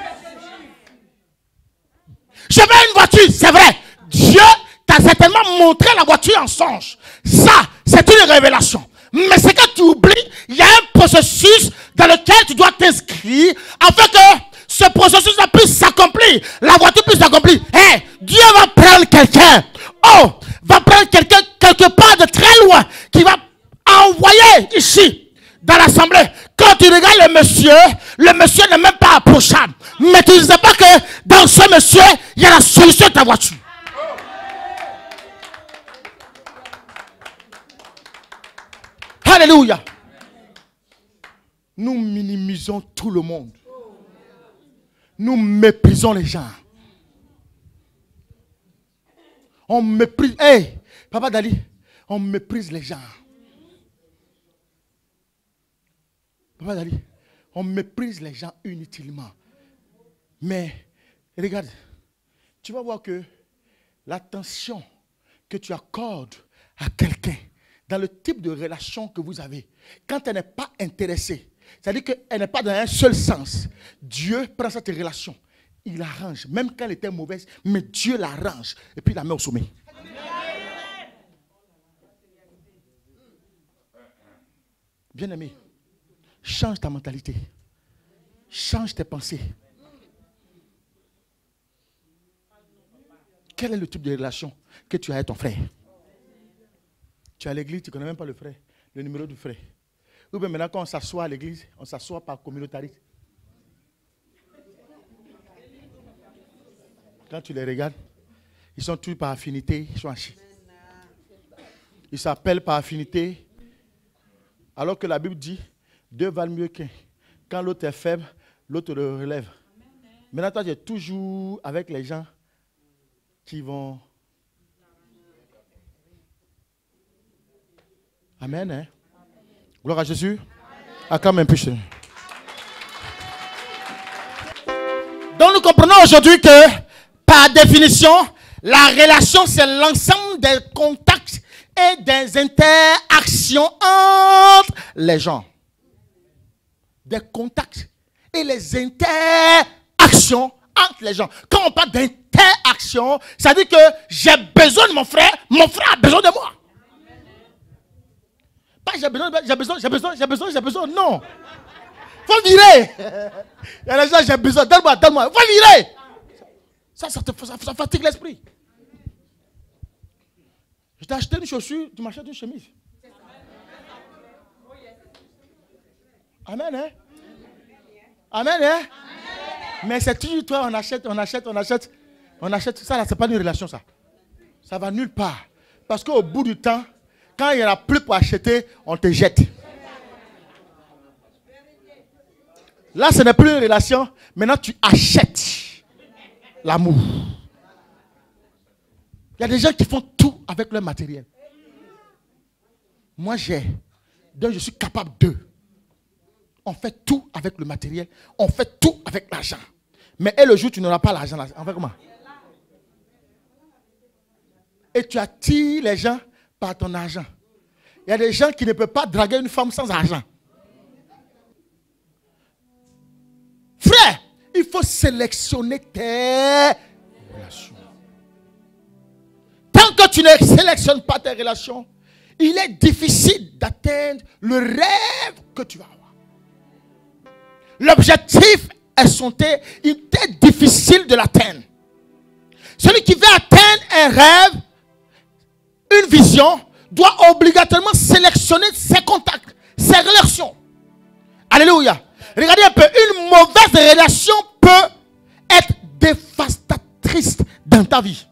[SPEAKER 1] Je veux une voiture, c'est vrai. Dieu t'a certainement montré la voiture en songe. Ça, c'est une révélation. Mais c'est que tu oublies, il y a un processus dans lequel tu dois t'inscrire afin que ce processus puisse s'accomplir. La voiture puisse s'accomplir. Hey, Dieu va prendre quelqu'un. Oh, va prendre quelqu'un quelque part de très loin qui va envoyer ici dans l'assemblée. Quand tu regardes le monsieur, le monsieur n'est même pas approchable. Mais tu ne sais pas que dans ce monsieur, il y a la solution de ta voiture. Alléluia. Nous minimisons tout le monde. Nous méprisons les gens. On méprise. Hey, Papa Dali, on méprise les gens. Papa Dali, on méprise les gens inutilement. Mais regarde, tu vas voir que l'attention que tu accordes à quelqu'un, dans le type de relation que vous avez, quand elle n'est pas intéressée, c'est-à-dire qu'elle n'est pas dans un seul sens, Dieu prend cette relation, il l'arrange, même quand elle était mauvaise, mais Dieu l'arrange et puis il la met au sommet. Bien-aimé, change ta mentalité, change tes pensées. Quel est le type de relation que tu as avec ton frère? Tu es à l'église, tu ne connais même pas le frère, le numéro du frère. Ou bien maintenant, quand on s'assoit à l'église, on s'assoit par communautarisme. Quand tu les regardes, ils sont tous par affinité, ils sont hachis. Ils s'appellent par affinité, alors que la Bible dit, deux valent mieux qu'un. Quand l'autre est faible, l'autre le relève. Maintenant, toi, tu es toujours avec les gens qui vont... Amen. Hein? Gloire à Jésus. Acclame un peu. Donc nous comprenons aujourd'hui que, par définition, la relation, c'est l'ensemble des contacts et des interactions entre les gens. Des contacts et les interactions entre les gens. Quand on parle d'interaction, ça veut dire que j'ai besoin de mon frère, mon frère a besoin de moi. Pas j'ai besoin, j'ai besoin, j'ai besoin, j'ai besoin, j'ai besoin. Non. Faut virer. Il y a des gens, j'ai besoin. Donne-moi, donne-moi. Faut virer. Ça, ça, te, ça, ça fatigue l'esprit. Je t'ai acheté une chaussure, tu m'achètes une chemise. Amen, hein? Amen, hein? Mais c'est toujours toi, on achète, on achète, on achète, on achète. Ça, là, c'est pas une relation, ça. Ça va nulle part. Parce qu'au bout du temps, quand il n'y en a plus pour acheter, on te jette. Là, ce n'est plus une relation. Maintenant, tu achètes l'amour. Il y a des gens qui font tout avec leur matériel. Moi, j'ai. Donc, je suis capable d'eux. On fait tout avec le matériel. On fait tout avec l'argent. Mais et le jour où tu n'auras pas l'argent, on fait comment? Et tu attires les gens par ton argent. Il y a des gens qui ne peuvent pas draguer une femme sans argent. Frère, il faut sélectionner tes relations. Tant que tu ne sélectionnes pas tes relations, il est difficile d'atteindre le rêve que tu vas avoir. L'objectif est sonté, il est difficile de l'atteindre. Celui qui veut atteindre un rêve, une vision, doit obligatoirement sélectionner ses contacts, ses relations. Alléluia. Regardez un peu, une mauvaise relation peut être dévastatrice dans ta vie.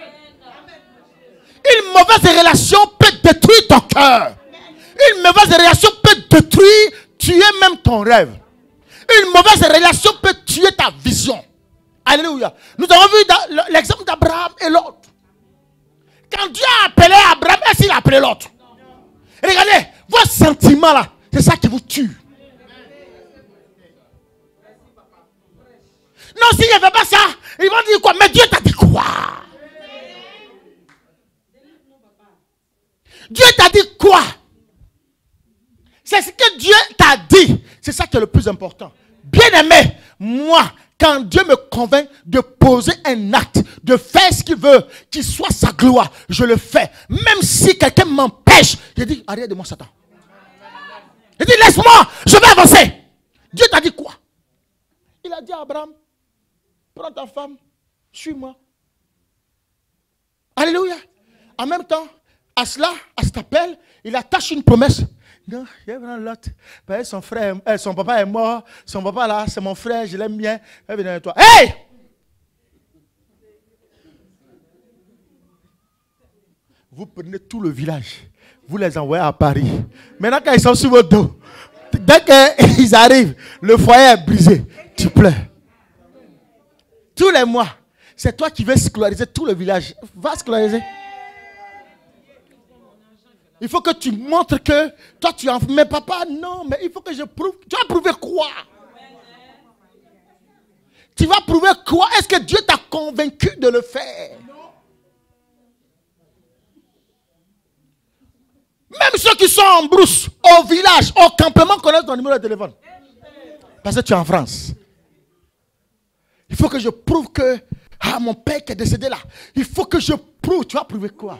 [SPEAKER 1] Une mauvaise relation peut détruire ton cœur. Une mauvaise relation peut détruire, tuer même ton rêve. Une mauvaise relation peut tuer ta vision. Alléluia. Nous avons vu l'exemple d'Abraham et l'autre. Quand Dieu a appelé Abraham, est-ce qu'il a appelé l'autre? Regardez, vos sentiments là, c'est ça qui vous tue. Non, s'il n'y avait pas ça, ils vont dire quoi? Mais Dieu t'a dit quoi? Dieu t'a dit quoi? C'est ce que Dieu t'a dit. C'est ça qui est le plus important. Bien aimé, moi, quand Dieu me convainc de poser un acte, de faire ce qu'il veut, qu'il soit sa gloire, je le fais. Même si quelqu'un m'empêche, je dis, arrête de moi, Satan. Je dis, laisse-moi, je vais avancer. Dieu t'a dit quoi? Il a dit à Abraham, prends ta femme, suis-moi. Alléluia. En même temps, à cela, à cet appel, il attache une promesse. Non, il y a vraiment l'autre. Son frère, euh, son papa est mort. Son papa là, c'est mon frère, je l'aime bien. Il vient de toi. Hey! Vous prenez tout le village. Vous les envoyez à Paris. Maintenant, quand ils sont sur votre dos, dès qu'ils arrivent, le foyer est brisé. Tu pleures. Tous les mois, c'est toi qui veux scolariser tout le village. Va scolariser. Il faut que tu montres que toi tu en... Mais papa, non, mais il faut que je prouve. Tu vas prouver quoi? Tu vas prouver quoi? Est-ce que Dieu t'a convaincu de le faire? Même ceux qui sont en brousse, au village, au campement, connaissent ton numéro de téléphone. Parce que tu es en France. Il faut que je prouve que ah, mon père qui est décédé là. Il faut que je prouve. Tu vas prouver quoi?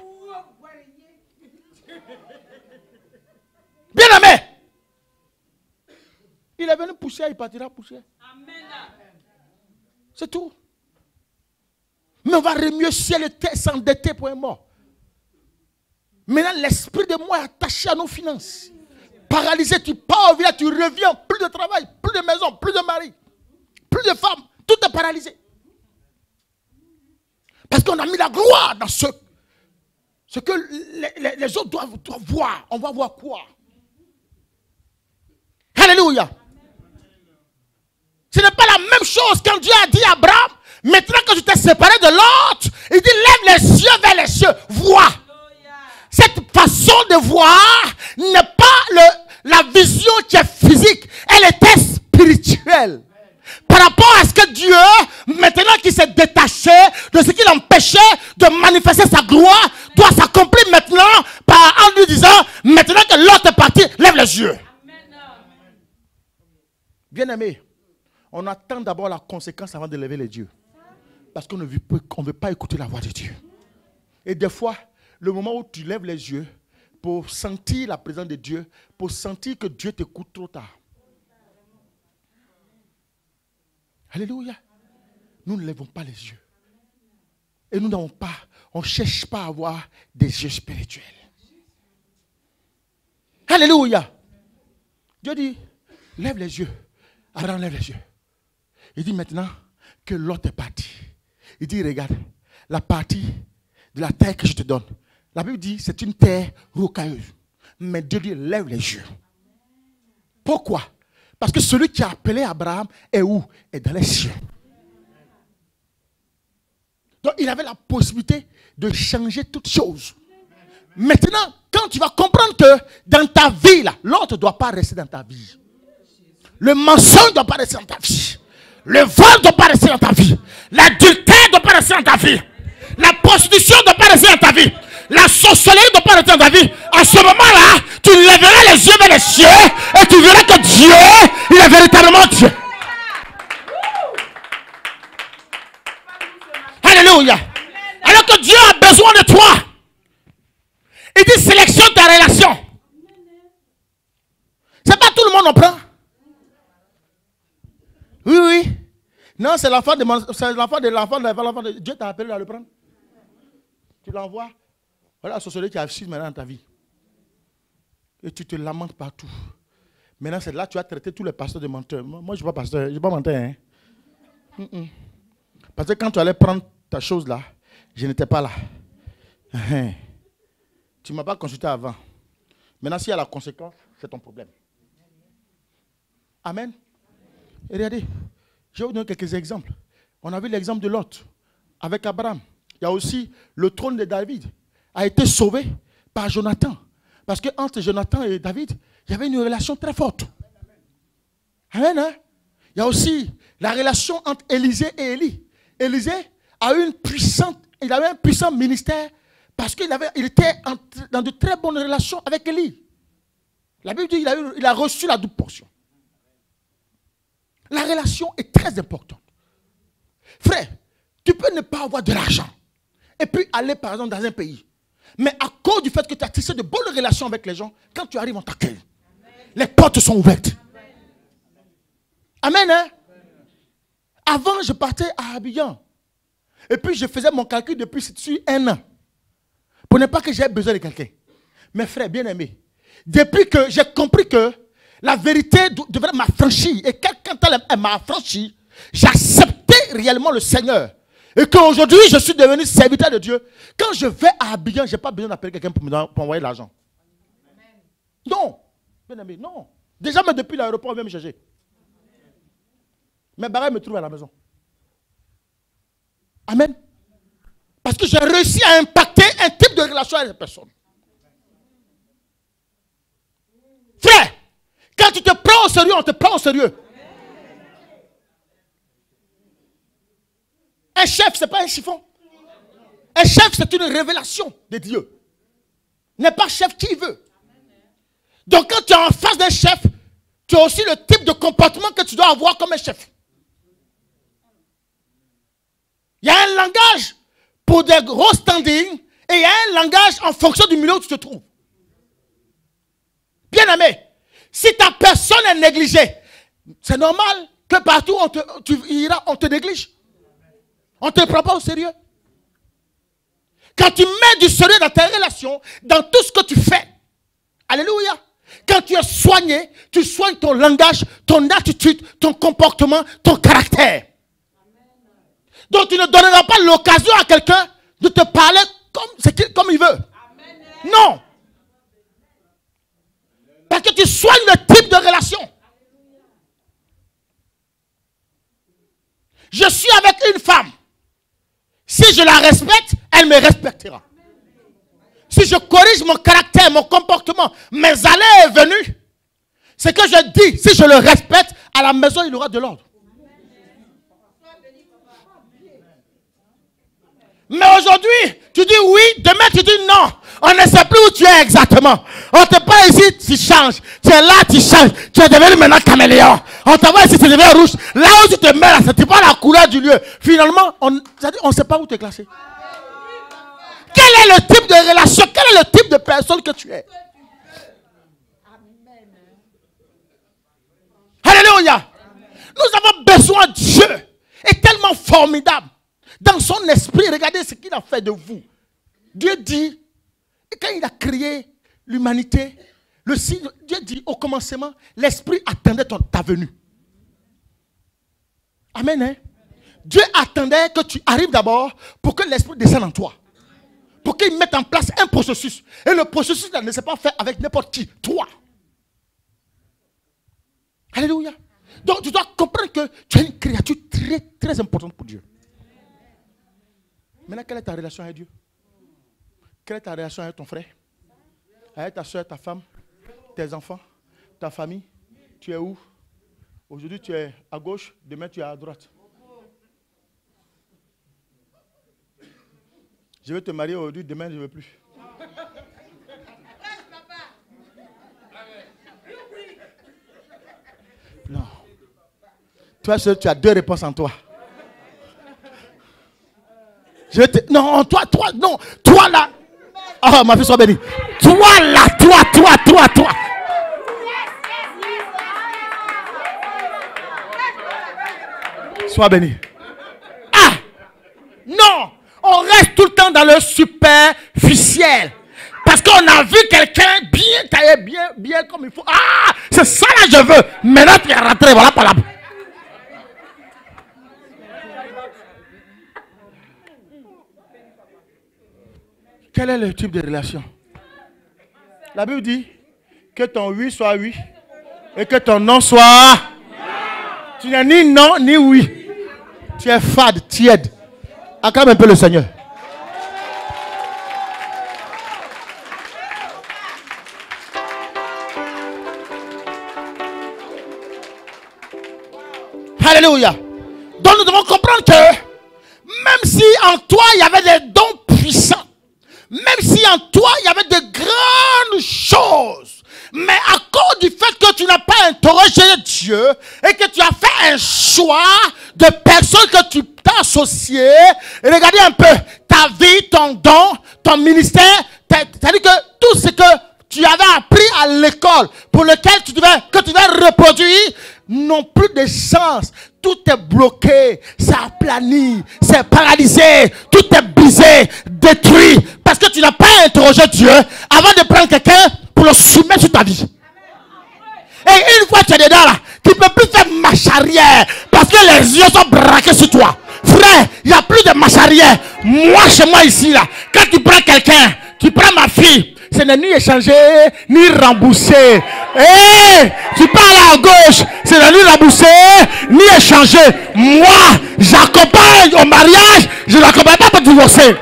[SPEAKER 1] Bien aimé. Il est venu pousser, il partira pousser. C'est tout. Mais on va remuer ciel et terre, s'endetter pour un mort. Maintenant, l'esprit de moi est attaché à nos finances. Paralysé, tu pars au village, tu reviens, plus de travail, plus de maison, plus de mari, plus de femmes, tout est paralysé. Parce qu'on a mis la gloire dans ce, ce que les, les, les autres doivent, doivent voir. On va voir quoi? Alléluia. Ce n'est pas la même chose quand Dieu a dit à Abraham, maintenant que tu t'es séparé de l'autre, il dit lève les yeux vers les cieux, vois. Cette façon de voir n'est pas le, la vision qui est physique, elle était spirituelle. Par rapport à ce que Dieu, maintenant qu'il s'est détaché de ce qui l'empêchait de manifester sa gloire, doit s'accomplir maintenant par, en lui disant, maintenant que l'autre est parti, lève les yeux. Bien aimé, on attend d'abord la conséquence avant de lever les yeux. Parce qu'on ne veut, on veut pas écouter la voix de Dieu. Et des fois, le moment où tu lèves les yeux pour sentir la présence de Dieu, pour sentir que Dieu t'écoute trop tard. Alléluia. Nous ne lèvons pas les yeux. Et nous n'avons pas, on ne cherche pas à avoir des yeux spirituels. Alléluia. Dieu dit, lève les yeux. Abraham lève les yeux. Il dit maintenant que l'autre est parti. Il dit, regarde, la partie de la terre que je te donne. La Bible dit, c'est une terre rocailleuse. Mais Dieu dit, lève les yeux. Pourquoi? Parce que celui qui a appelé Abraham est où? Est dans les cieux. Donc il avait la possibilité de changer toutes choses. Maintenant, quand tu vas comprendre que dans ta vie, là, l'autre ne doit pas rester dans ta vie. Le mensonge ne doit pas rester dans ta vie. Le vol ne doit pas rester dans ta vie. L'adultère ne doit pas rester dans ta vie. La prostitution ne doit pas rester dans ta vie. La sorcellerie ne doit pas rester dans ta vie, à ce moment-là, tu lèveras les yeux vers les cieux et tu verras que Dieu, il est véritablement Dieu. Alléluia. Alors que Dieu a besoin de toi. Il dit sélectionne ta relation. C'est pas tout le monde en prend. Oui, oui. Non, c'est l'enfant de, mon, c'est l'enfant de l'enfant de l'enfant de Dieu t'a appelé à le prendre. Tu l'envoies. Voilà la sorcellerie qui a assis maintenant dans ta vie. Et tu te lamentes partout. Maintenant, c'est là que tu as traité tous les pasteurs de menteurs. Moi, moi je ne suis pas pasteur, je ne suis pas menteur. Hein? Mm -mm. Parce que quand tu allais prendre ta chose là, je n'étais pas là. Uh-huh. Tu ne m'as pas consulté avant. Maintenant, s'il y a la conséquence, c'est ton problème. Amen. Et regardez, je vais vous donner quelques exemples. On a vu l'exemple de Lot avec Abraham. Il y a aussi le trône de David a été sauvé par Jonathan. Parce qu'entre Jonathan et David, il y avait une relation très forte. Amen. Hein? Il y a aussi la relation entre Élisée et Élie. Élisée a eu une puissante, il avait un puissant ministère parce qu'il avait, il était en, dans de très bonnes relations avec Élie. La Bible dit qu'il a, eu, il a reçu la double portion. La relation est très importante. Frère, tu peux ne pas avoir de l'argent et puis aller par exemple dans un pays. Mais à cause du fait que tu as tissé de bonnes relations avec les gens, quand tu arrives, on t'accueille. Les portes sont ouvertes. Amen. Hein? Avant, je partais à Abidjan. Et puis, je faisais mon calcul depuis un an. Pour ne pas que j'aie besoin de quelqu'un. Mes frères bien-aimés, depuis que j'ai compris que la vérité devrait m'affranchir, et quand elle m'a affranchi, j'ai accepté réellement le Seigneur. Et qu'aujourd'hui, je suis devenu serviteur de Dieu. Quand je vais à Abidjan, je n'ai pas besoin d'appeler quelqu'un pour m'envoyer l'argent. Non. Bien-aimé, non. Déjà, même depuis l'aéroport, on vient me chercher. Mes bagages me trouvent à la maison. Amen. Parce que j'ai réussi à impacter un type de relation avec les personnes. Frère, quand tu te prends au sérieux, on te prend au sérieux. Un chef, ce n'est pas un chiffon. Un chef, c'est une révélation de Dieu. N'est pas chef qui veut. Donc quand tu es en face d'un chef, tu as aussi le type de comportement que tu dois avoir comme un chef. Il y a un langage pour des gros standings et il y a un langage en fonction du milieu où tu te trouves. Bien aimé, si ta personne est négligée, c'est normal que partout on te, tu iras, on te néglige. On ne te prend pas au sérieux. Quand tu mets du sérieux dans tes relations, dans tout ce que tu fais, alléluia. Quand tu es soigné, tu soignes ton langage, ton attitude, ton comportement, ton caractère. Donc tu ne donneras pas l'occasion à quelqu'un de te parler comme, comme il veut. Amen. Non. Parce que tu soignes le type de relation. Je suis avec une femme. Si je la respecte, elle me respectera. Si je corrige mon caractère, mon comportement, mes allées et venues, c'est que je dis, si je le respecte, à la maison, il aura de l'ordre. Mais aujourd'hui, tu dis oui, demain tu dis non. On ne sait plus où tu es exactement. On te parle ici, tu changes. Tu es là, tu changes. Tu es devenu maintenant caméléon. On te voit ici, tu deviens rouge. Là où tu te mets, là, c'est pas la couleur du lieu. Finalement, on ne sait pas où tu es classé. Quel est le type de relation, quel est le type de personne que tu es? Alléluia. Nous avons besoin de Dieu. Est tellement formidable. Dans son esprit, regardez ce qu'il a fait de vous. Dieu dit, et quand il a créé l'humanité, le signe, Dieu dit au commencement, l'esprit attendait ton, ta venue. Amen. Hein? Dieu attendait que tu arrives d'abord pour que l'esprit descende en toi. Pour qu'il mette en place un processus. Et le processus là, ne s'est pas fait avec n'importe qui. Toi. Alléluia. Donc tu dois comprendre que tu es une créature très très importante pour Dieu. Maintenant, quelle est ta relation avec Dieu? Quelle est ta relation avec ton frère? Avec ta soeur, ta femme, tes enfants, ta famille? Tu es où? Aujourd'hui, tu es à gauche, demain, tu es à droite. Je vais te marier aujourd'hui, demain, je ne veux plus. Toi seul, tu as deux réponses en toi. Je te... Non, toi, toi, non. Toi là. Oh, ma fille, sois bénie. Toi là, toi, toi, toi, toi. Sois béni. Ah! Non! On reste tout le temps dans le superficiel. Parce qu'on a vu quelqu'un bien taillé, bien, bien comme il faut. Ah! C'est ça là je veux. Maintenant tu es rentré, voilà par là. Quel est le type de relation? La Bible dit que ton oui soit oui et que ton non soit... Tu n'es ni non ni oui. Tu es fade, tiède. Acclame un peu le Seigneur. Alléluia. Donc nous devons comprendre que même si en toi il y avait des dons puissants, même si en toi il y avait de grandes choses, mais à cause du fait que tu n'as pas interrogé Dieu et que tu as fait un choix de personnes que tu t'as associées, regardez un peu ta vie, ton don, ton ministère, c'est-à-dire que tout ce que tu avais appris à l'école pour lequel tu devais, que tu devais reproduire, n'ont plus de chance. Tout est bloqué, c'est aplani, c'est paralysé, tout est brisé, détruit, parce que tu n'as pas interrogé Dieu avant de prendre quelqu'un pour le soumettre sur ta vie. Et une fois que tu es dedans là, tu ne peux plus faire marche arrière, parce que les yeux sont braqués sur toi. Frère, il n'y a plus de marche arrière. Moi, chez moi ici là, quand tu prends quelqu'un, tu prends ma fille, ce n'est ni échangé, ni remboursé. Hey, tu parles à gauche, ce n'est ni remboursé, ni échangé. Moi, j'accompagne au mariage, je ne l'accompagne pas pour divorcer.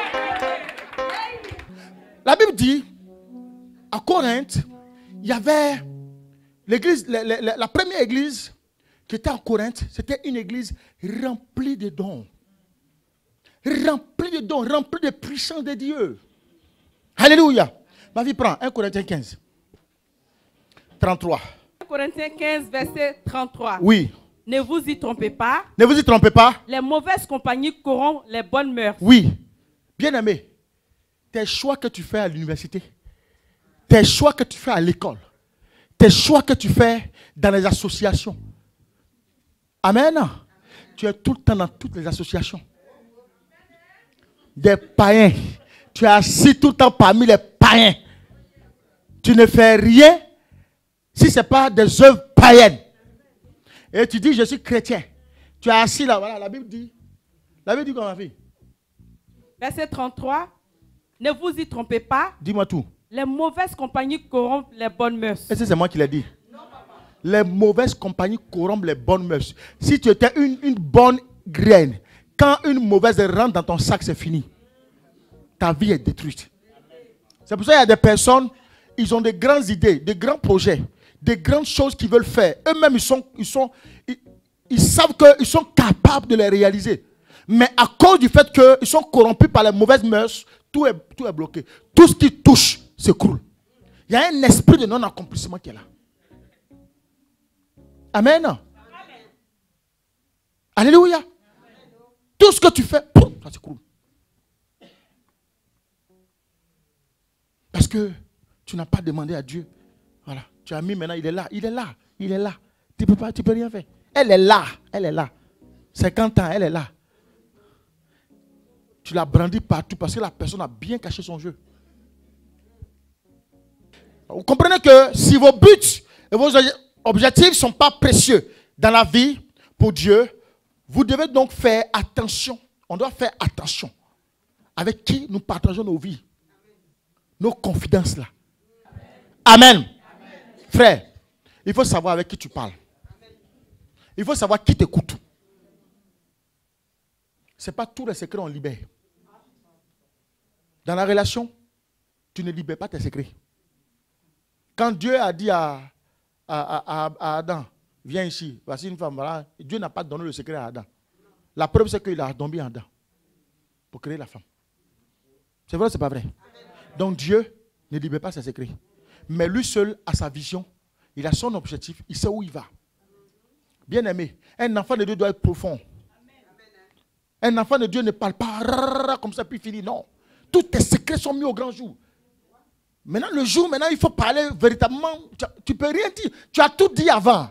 [SPEAKER 1] La Bible dit, à Corinthe, il y avait l'église, la, la, la, la première église qui était à Corinthe, c'était une église remplie de dons. Remplie de dons, remplie de puissance de Dieu. Alléluia. Ma vie prend un Corinthiens quinze. trente-trois.
[SPEAKER 3] un Corinthiens quinze, verset trente-trois.
[SPEAKER 1] Oui.
[SPEAKER 3] Ne vous y trompez pas.
[SPEAKER 1] Ne vous y trompez pas.
[SPEAKER 3] Les mauvaises compagnies corrompent les bonnes mœurs.
[SPEAKER 1] Oui. Bien-aimé, tes choix que tu fais à l'université, tes choix que tu fais à l'école, tes choix que tu fais dans les associations. Amen. Tu es tout le temps dans toutes les associations. Des païens. Tu es assis tout le temps parmi les païens. Tu ne fais rien si ce n'est pas des œuvres païennes. Et tu dis, je suis chrétien. Tu es assis là, voilà, la Bible dit. La Bible dit quoi, ma fille?
[SPEAKER 3] Verset trente-trois. Ne vous y trompez pas.
[SPEAKER 1] Dis-moi tout.
[SPEAKER 3] Les mauvaises compagnies corrompent les bonnes mœurs.
[SPEAKER 1] Est-ce que c'est moi qui l'ai dit? Non, papa. Les mauvaises compagnies corrompent les bonnes mœurs. Si tu étais une, une bonne graine, quand une mauvaise rentre dans ton sac, c'est fini. Ta vie est détruite. C'est pour ça qu'il y a des personnes, ils ont de grandes idées, de grands projets, de grandes choses qu'ils veulent faire. Eux-mêmes, ils, sont, ils, sont, ils, ils savent qu'ils sont capables de les réaliser. Mais à cause du fait qu'ils sont corrompus par les mauvaises mœurs, tout est, tout est bloqué. Tout ce qui touche s'écroule. Il y a un esprit de non-accomplissement qui est là. Amen. Amen. Alléluia. Amen. Tout ce que tu fais, ça s'écroule. Parce que tu n'as pas demandé à Dieu. Voilà. Tu as mis maintenant, il est là, il est là, il est là. Tu ne peux pas, tu peux rien faire. Elle est là, elle est là. cinquante ans, elle est là. Tu l'as brandi partout parce que la personne a bien caché son jeu. Vous comprenez que si vos buts et vos objectifs ne sont pas précieux dans la vie pour Dieu, vous devez donc faire attention. On doit faire attention avec qui nous partageons nos vies. Nos confidences là. Amen. Amen. Frère, il faut savoir avec qui tu parles. Il faut savoir qui t'écoute. Ce n'est pas tous les secrets qu'on libère. Dans la relation, tu ne libères pas tes secrets. Quand Dieu a dit à, à, à, à Adam, viens ici, voici une femme, voilà, Dieu n'a pas donné le secret à Adam. La preuve, c'est qu'il a dormi en Adam pour créer la femme. C'est vrai ou c'est pas vrai? Donc Dieu ne libère pas ses secrets. Mais lui seul a sa vision, il a son objectif, il sait où il va. Bien-aimé, un enfant de Dieu doit être profond. Un enfant de Dieu ne parle pas comme ça puis finit. Non. Tous tes secrets sont mis au grand jour. Maintenant, le jour, maintenant, il faut parler véritablement. Tu ne peux rien dire. Tu as tout dit avant.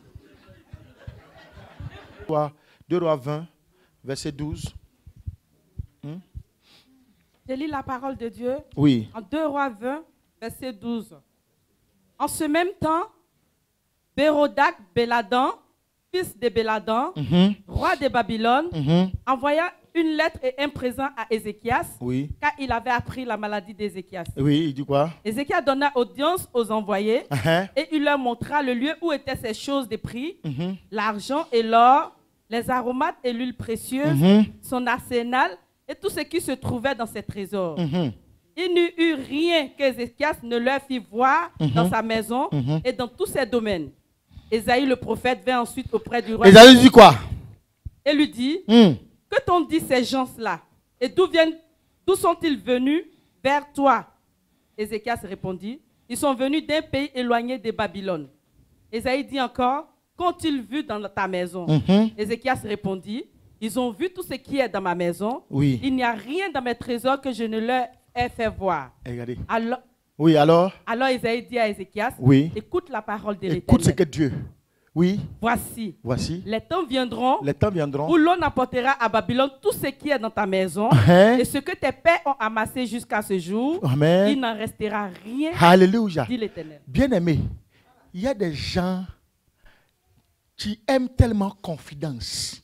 [SPEAKER 1] deux Rois vingt, verset douze. Hmm?
[SPEAKER 3] Je lis la parole de Dieu.
[SPEAKER 1] Oui.
[SPEAKER 3] En deux Rois vingt, verset douze. En ce même temps, Bérodac Béladan, fils de Béladan,
[SPEAKER 1] Mm-hmm.
[SPEAKER 3] roi de Babylone,
[SPEAKER 1] Mm-hmm.
[SPEAKER 3] envoya une lettre et un présent à Ézéchias,
[SPEAKER 1] Oui.
[SPEAKER 3] car il avait appris la maladie d'Ézéchias.
[SPEAKER 1] Oui, il dit quoi?
[SPEAKER 3] Ézéchias donna audience aux envoyés
[SPEAKER 1] Uh-huh.
[SPEAKER 3] et il leur montra le lieu où étaient ces choses de prix,
[SPEAKER 1] Mm-hmm.
[SPEAKER 3] l'argent et l'or, les aromates et l'huile précieuse,
[SPEAKER 1] Mm-hmm.
[SPEAKER 3] son arsenal et tout ce qui se trouvait dans ses trésors.
[SPEAKER 1] Mm-hmm.
[SPEAKER 3] Il n'y eut rien qu'Ézéchias ne leur fit voir
[SPEAKER 1] Mhm.
[SPEAKER 3] dans sa maison
[SPEAKER 1] Mhm.
[SPEAKER 3] et dans tous ses domaines. Ésaïe le prophète vint ensuite auprès du roi
[SPEAKER 1] Esaïe dit quoi?
[SPEAKER 3] et lui dit,
[SPEAKER 1] Hmm.
[SPEAKER 3] que t'ont dit ces gens-là? Et d'où viennent, d'où sont-ils venus vers toi? Ézéchias répondit, ils sont venus d'un pays éloigné de Babylone. Ésaïe dit encore, qu'ont-ils vu dans ta maison?
[SPEAKER 1] Mhm.
[SPEAKER 3] Ézéchias répondit, ils ont vu tout ce qui est dans ma maison.
[SPEAKER 1] Oui.
[SPEAKER 3] Il n'y a rien dans mes trésors que je ne leur ai fait voir.
[SPEAKER 1] Regardez.
[SPEAKER 3] Alors,
[SPEAKER 1] Oui, alors?
[SPEAKER 3] alors Ésaïe dit à Ézéchias,
[SPEAKER 1] Oui.
[SPEAKER 3] écoute la parole de
[SPEAKER 1] Écoute ce
[SPEAKER 3] l'Éternel.
[SPEAKER 1] que Dieu. Oui.
[SPEAKER 3] Voici,
[SPEAKER 1] Voici.
[SPEAKER 3] les temps viendront
[SPEAKER 1] Les temps viendront.
[SPEAKER 3] où l'on apportera à Babylone tout ce qui est dans ta maison
[SPEAKER 1] Hein?
[SPEAKER 3] et ce que tes pères ont amassé jusqu'à ce jour.
[SPEAKER 1] Amen.
[SPEAKER 3] Il n'en restera rien,
[SPEAKER 1] Alléluia.
[SPEAKER 3] dit l'Éternel.
[SPEAKER 1] Bien-aimé, il y a des gens qui aiment tellement confidence.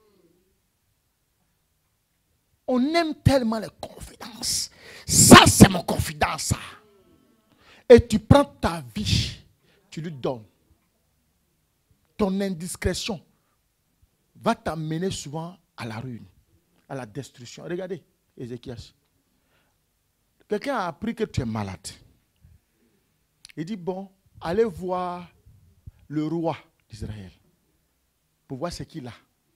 [SPEAKER 1] On aime tellement les confidences. Ça, c'est mon confidence. Ça. Et tu prends ta vie, tu lui donnes. Ton indiscrétion va t'amener souvent à la ruine, à la destruction. Regardez, Ézéchias. Quelqu'un a appris que tu es malade. Il dit, bon, allez voir le roi d'Israël pour voir ce qu'il a.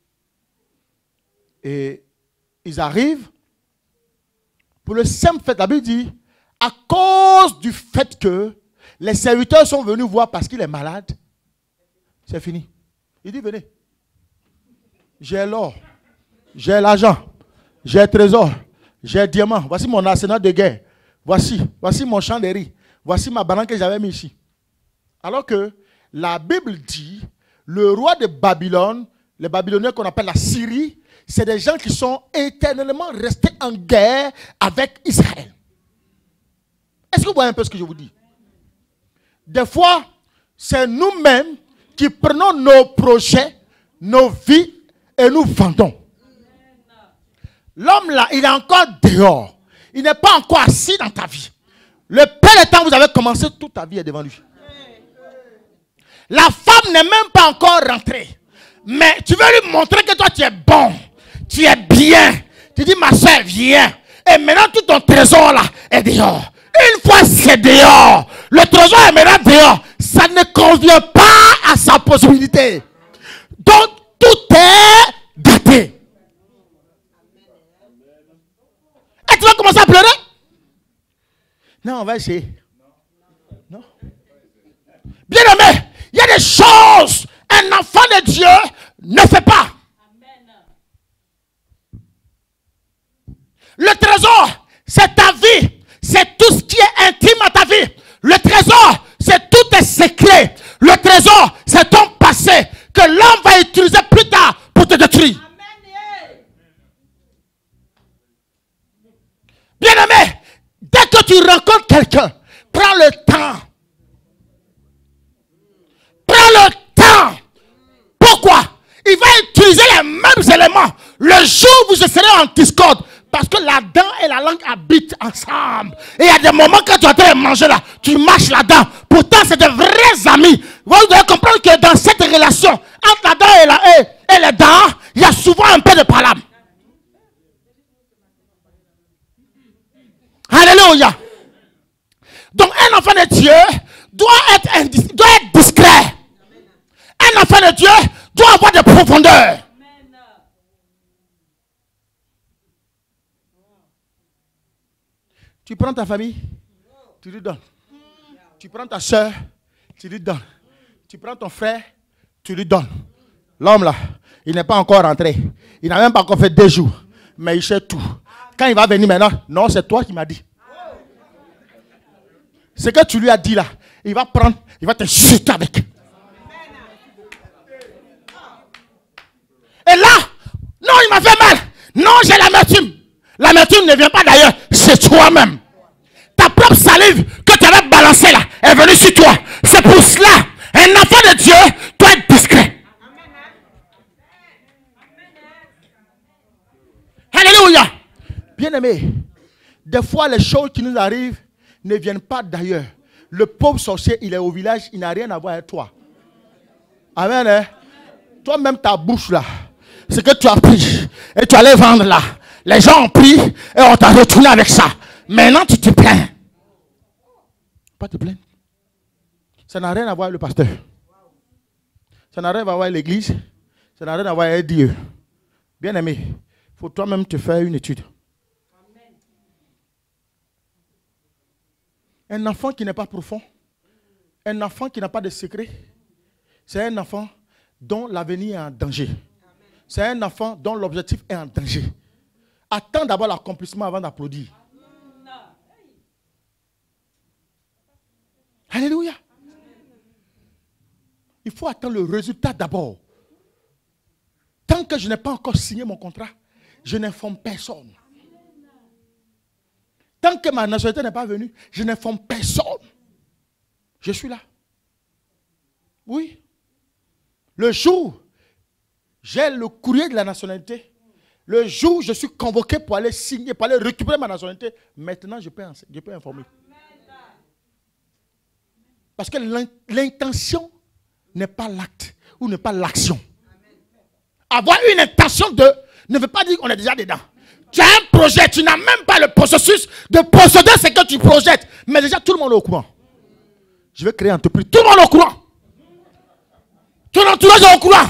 [SPEAKER 1] Et ils arrivent pour le simple fait, la Bible dit, à cause du fait que les serviteurs sont venus voir parce qu'il est malade, c'est fini. Il dit, venez. J'ai l'or, j'ai l'argent, j'ai le trésor, j'ai le diamant. Voici mon arsenal de guerre. Voici, voici mon champ de riz. Voici ma banane que j'avais mis ici. Alors que la Bible dit, le roi de Babylone, les Babyloniens qu'on appelle la Syrie, c'est des gens qui sont éternellement restés en guerre avec Israël. Est-ce que vous voyez un peu ce que je vous dis? Des fois, c'est nous-mêmes qui prenons nos projets, nos vies et nous vendons. L'homme là, il est encore dehors. Il n'est pas encore assis dans ta vie. Le Père étant, vous avez commencé, toute ta vie est devant lui. La femme n'est même pas encore rentrée. Mais tu veux lui montrer que toi tu es bon. Tu es bien. Tu dis, ma soeur, viens. Et maintenant, tout ton trésor là est dehors. Une fois c'est dehors, le trésor est maintenant dehors. Ça ne convient pas à sa possibilité. Donc, tout est gâté. Et tu vas commencer à pleurer? Non, on va essayer. Non. Bien aimé, il y a des choses un enfant de Dieu ne fait pas. Le trésor, c'est ta vie. C'est tout ce qui est intime à ta vie. Le trésor, c'est tous tes secrets. Le trésor, c'est ton passé que l'homme va utiliser plus tard pour te détruire. Bien aimé, dès que tu rencontres quelqu'un, prends le temps. Prends le temps. Pourquoi? Il va utiliser les mêmes éléments. Le jour où vous serez en discorde, parce que la dent et la langue habitent ensemble. Et il y a des moments quand tu es en train de manger là, tu mâches la dent. Pourtant, c'est de vrais amis. Vous devez comprendre que dans cette relation, entre la dent et, la, et, et les dents, il y a souvent un peu de palabre. Alléluia. Donc, un enfant de Dieu doit être, indis- doit être discret. Un enfant de Dieu doit avoir de profondeur. Tu prends ta famille, tu lui donnes. Tu prends ta soeur, tu lui donnes. Tu prends ton frère, tu lui donnes. L'homme là, il n'est pas encore rentré. Il n'a même pas encore fait deux jours. Mais il sait tout. Quand il va venir maintenant, non, c'est toi qui m'as dit. Ce que tu lui as dit là, il va prendre, il va te jeter avec. Et là, non, il m'a fait mal. Non, j'ai l'amertume. L'amertume ne vient pas d'ailleurs, c'est toi-même. Ta propre salive que tu avais balancée là est venue sur toi. C'est pour cela, un enfant de Dieu doit être discret. Alléluia. Bien-aimé, des fois les choses qui nous arrivent ne viennent pas d'ailleurs. Le pauvre sorcier, il est au village, il n'a rien à voir avec toi. Amen. Hein? Toi-même, ta bouche là, ce que tu as pris et tu allais vendre là, les gens ont pris et on t'a retourné avec ça. Maintenant, tu te plains. Pas te plaindre. Ça n'a rien à voir avec le pasteur. Ça n'a rien à voir avec l'église. Ça n'a rien à voir avec Dieu. Bien-aimé, il faut toi-même te faire une étude. Un enfant qui n'est pas profond, un enfant qui n'a pas de secret, c'est un enfant dont l'avenir est en danger. C'est un enfant dont l'objectif est en danger. Attends d'abord l'accomplissement avant d'applaudir. Alléluia. Il faut attendre le résultat d'abord. Tant que je n'ai pas encore signé mon contrat, je n'informe personne. Tant que ma nationalité n'est pas venue, je n'informe personne. Je suis là. Oui. Le jour, j'ai le courrier de la nationalité. Le jour où je suis convoqué pour aller signer, pour aller récupérer ma nationalité, maintenant je peux, je peux informer. Parce que l'intention n'est pas l'acte ou n'est pas l'action. Avoir une intention de ne veut pas dire qu'on est déjà dedans. Tu as un projet, tu n'as même pas le processus de procéder ce que tu projettes. Mais déjà, tout le monde est au courant. Je vais créer une entreprise. Tout le monde est au courant. Tout le entourage est au courant.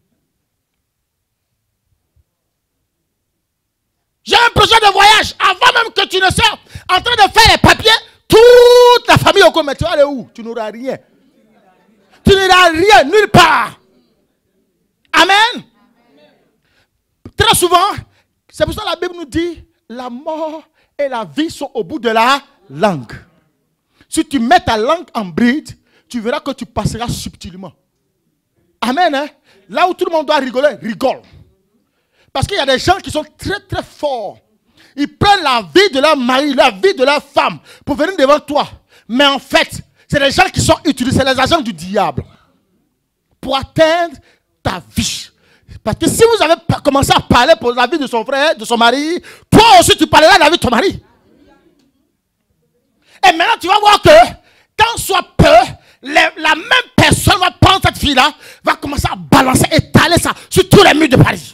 [SPEAKER 1] J'ai un projet de voyage. Avant même que tu ne sois en train de faire les papiers, toute la famille est au courant. Mais tu vas aller où? Tu n'auras rien. Tu n'auras rien, nulle part. Amen. Très souvent, c'est pour ça que la Bible nous dit, la mort et la vie sont au bout de la langue. Si tu mets ta langue en bride, tu verras que tu passeras subtilement. Amen. Hein? Là où tout le monde doit rigoler, rigole. Parce qu'il y a des gens qui sont très très forts. Ils prennent la vie de leur mari, la vie de leur femme pour venir devant toi. Mais en fait, c'est des gens qui sont utilisés, c'est les agents du diable. Pour atteindre ta vie. Parce que si vous avez commencé à parler pour la vie de son frère, de son mari, toi aussi tu parleras de la vie de ton mari. Et maintenant tu vas voir que, tant soit peu, les, la même personne va prendre cette fille-là, va commencer à balancer, étaler ça sur tous les murs de Paris.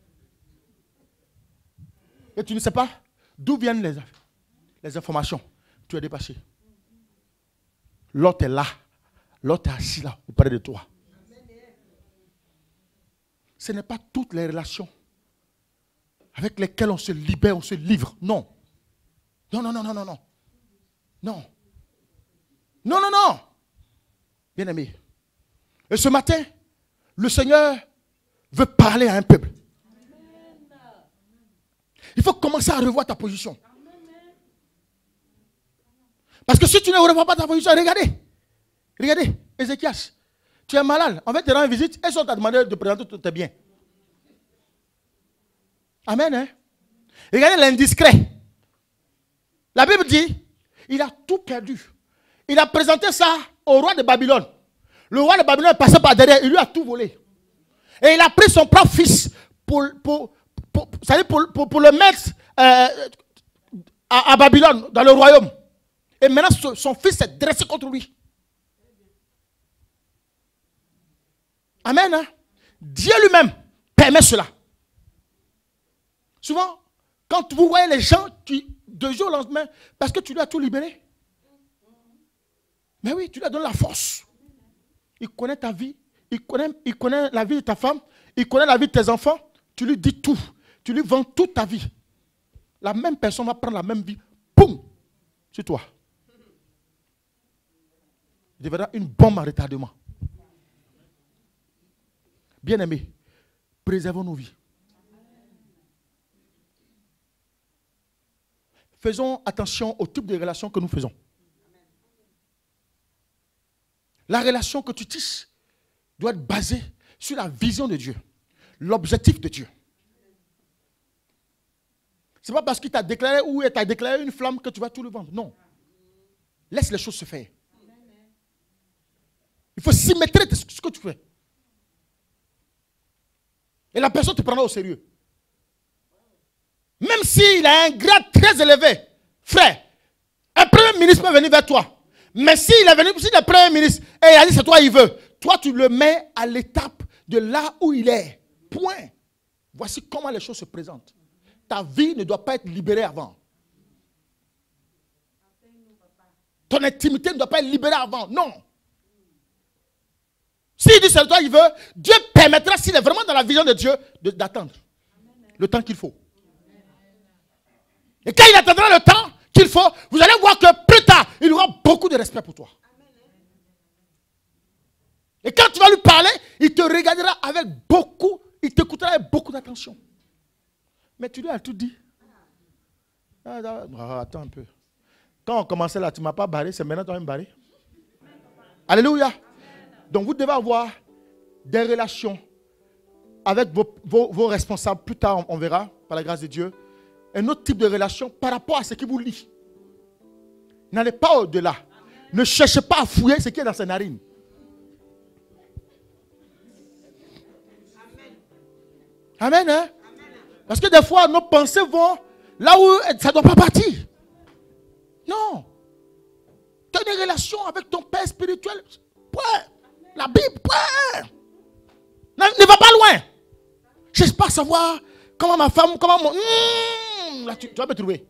[SPEAKER 1] Et tu ne sais pas d'où viennent les, les informations. Tu es dépassé. L'autre est là. L'autre est assis là, auprès de toi. Ce n'est pas toutes les relations avec lesquelles on se libère, on se livre. Non. Non, non, non, non, non, non. Non. Non, non, non. Bien-aimé. Et ce matin, le Seigneur veut parler à un peuple. Il faut commencer à revoir ta position. Parce que si tu ne revois pas ta position, regardez. Regardez, Ézéchias. Tu es malade, on va te rendre visite et on t'a demandé de présenter tous tes biens. Amen. Hein? Regardez l'indiscret. La Bible dit, il a tout perdu. Il a présenté ça au roi de Babylone. Le roi de Babylone est passé par derrière, il lui a tout volé. Et il a pris son propre fils pour, pour, pour, pour, pour, pour, pour le mettre euh, à, à Babylone, dans le royaume. Et maintenant, son, son fils s'est dressé contre lui. Amen. Hein? Dieu lui-même permet cela. Souvent, quand vous voyez les gens qui, de jour au lendemain, parce que tu lui as tout libéré. Mais oui, tu lui as donné la force. Il connaît ta vie, il connaît, il connaît la vie de ta femme, il connaît la vie de tes enfants. Tu lui dis tout. Tu lui vends toute ta vie. La même personne va prendre la même vie. Boum! Sur toi. Il deviendra une bombe à retardement. Bien-aimés, préservons nos vies. Faisons attention au type de relations que nous faisons. La relation que tu tisses doit être basée sur la vision de Dieu, l'objectif de Dieu. Ce n'est pas parce qu'il t'a déclaré ou il t'a déclaré une flamme que tu vas tout le vendre. Non. Laisse les choses se faire. Il faut symétrer ce que tu fais. Et la personne te prendra au sérieux. Même s'il a un grade très élevé, frère, un premier ministre peut venir vers toi. Mais s'il est venu, s'il est premier ministre et il a dit c'est toi il veut, toi tu le mets à l'étape de là où il est. Point. Voici comment les choses se présentent. Ta vie ne doit pas être libérée avant. Ton intimité ne doit pas être libérée avant. Non. S'il dit c'est toi il veut, Dieu permettra, s'il est vraiment dans la vision de Dieu, d'attendre le temps qu'il faut. Et quand il attendra le temps qu'il faut, vous allez voir que plus tard, il aura beaucoup de respect pour toi. Et quand tu vas lui parler, il te regardera avec beaucoup, il t'écoutera avec beaucoup d'attention. Mais tu lui as tout dit. Ah, ah, attends un peu. Quand on commençait là, tu ne m'as pas barré, c'est maintenant que tu vas me barrer. Alléluia. Donc vous devez avoir des relations avec vos, vos, vos responsables. Plus tard, on, on verra, par la grâce de Dieu, un autre type de relation par rapport à ce qui vous lie. N'allez pas au-delà. Ne cherchez pas à fouiller ce qui est dans ses narines. Amen. Amen, hein? Parce que des fois, nos pensées vont là où ça ne doit pas partir. Non. Tu as une relation avec ton père spirituel. Point. La Bible, point. Ne, ne va pas loin. Je ne cherche pas à savoir comment ma femme, comment mon... Mmh, là, tu, tu vas me trouver.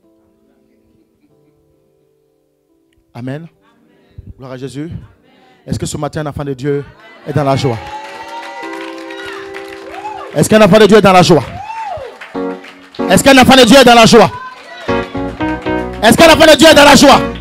[SPEAKER 1] Amen. Amen. Gloire à Jésus. Est-ce que ce matin, un enfant de Dieu est dans la joie? Est-ce qu'un enfant de Dieu est dans la joie? Est-ce qu'un enfant de Dieu est dans la joie? Est-ce qu'un enfant de Dieu est dans la joie?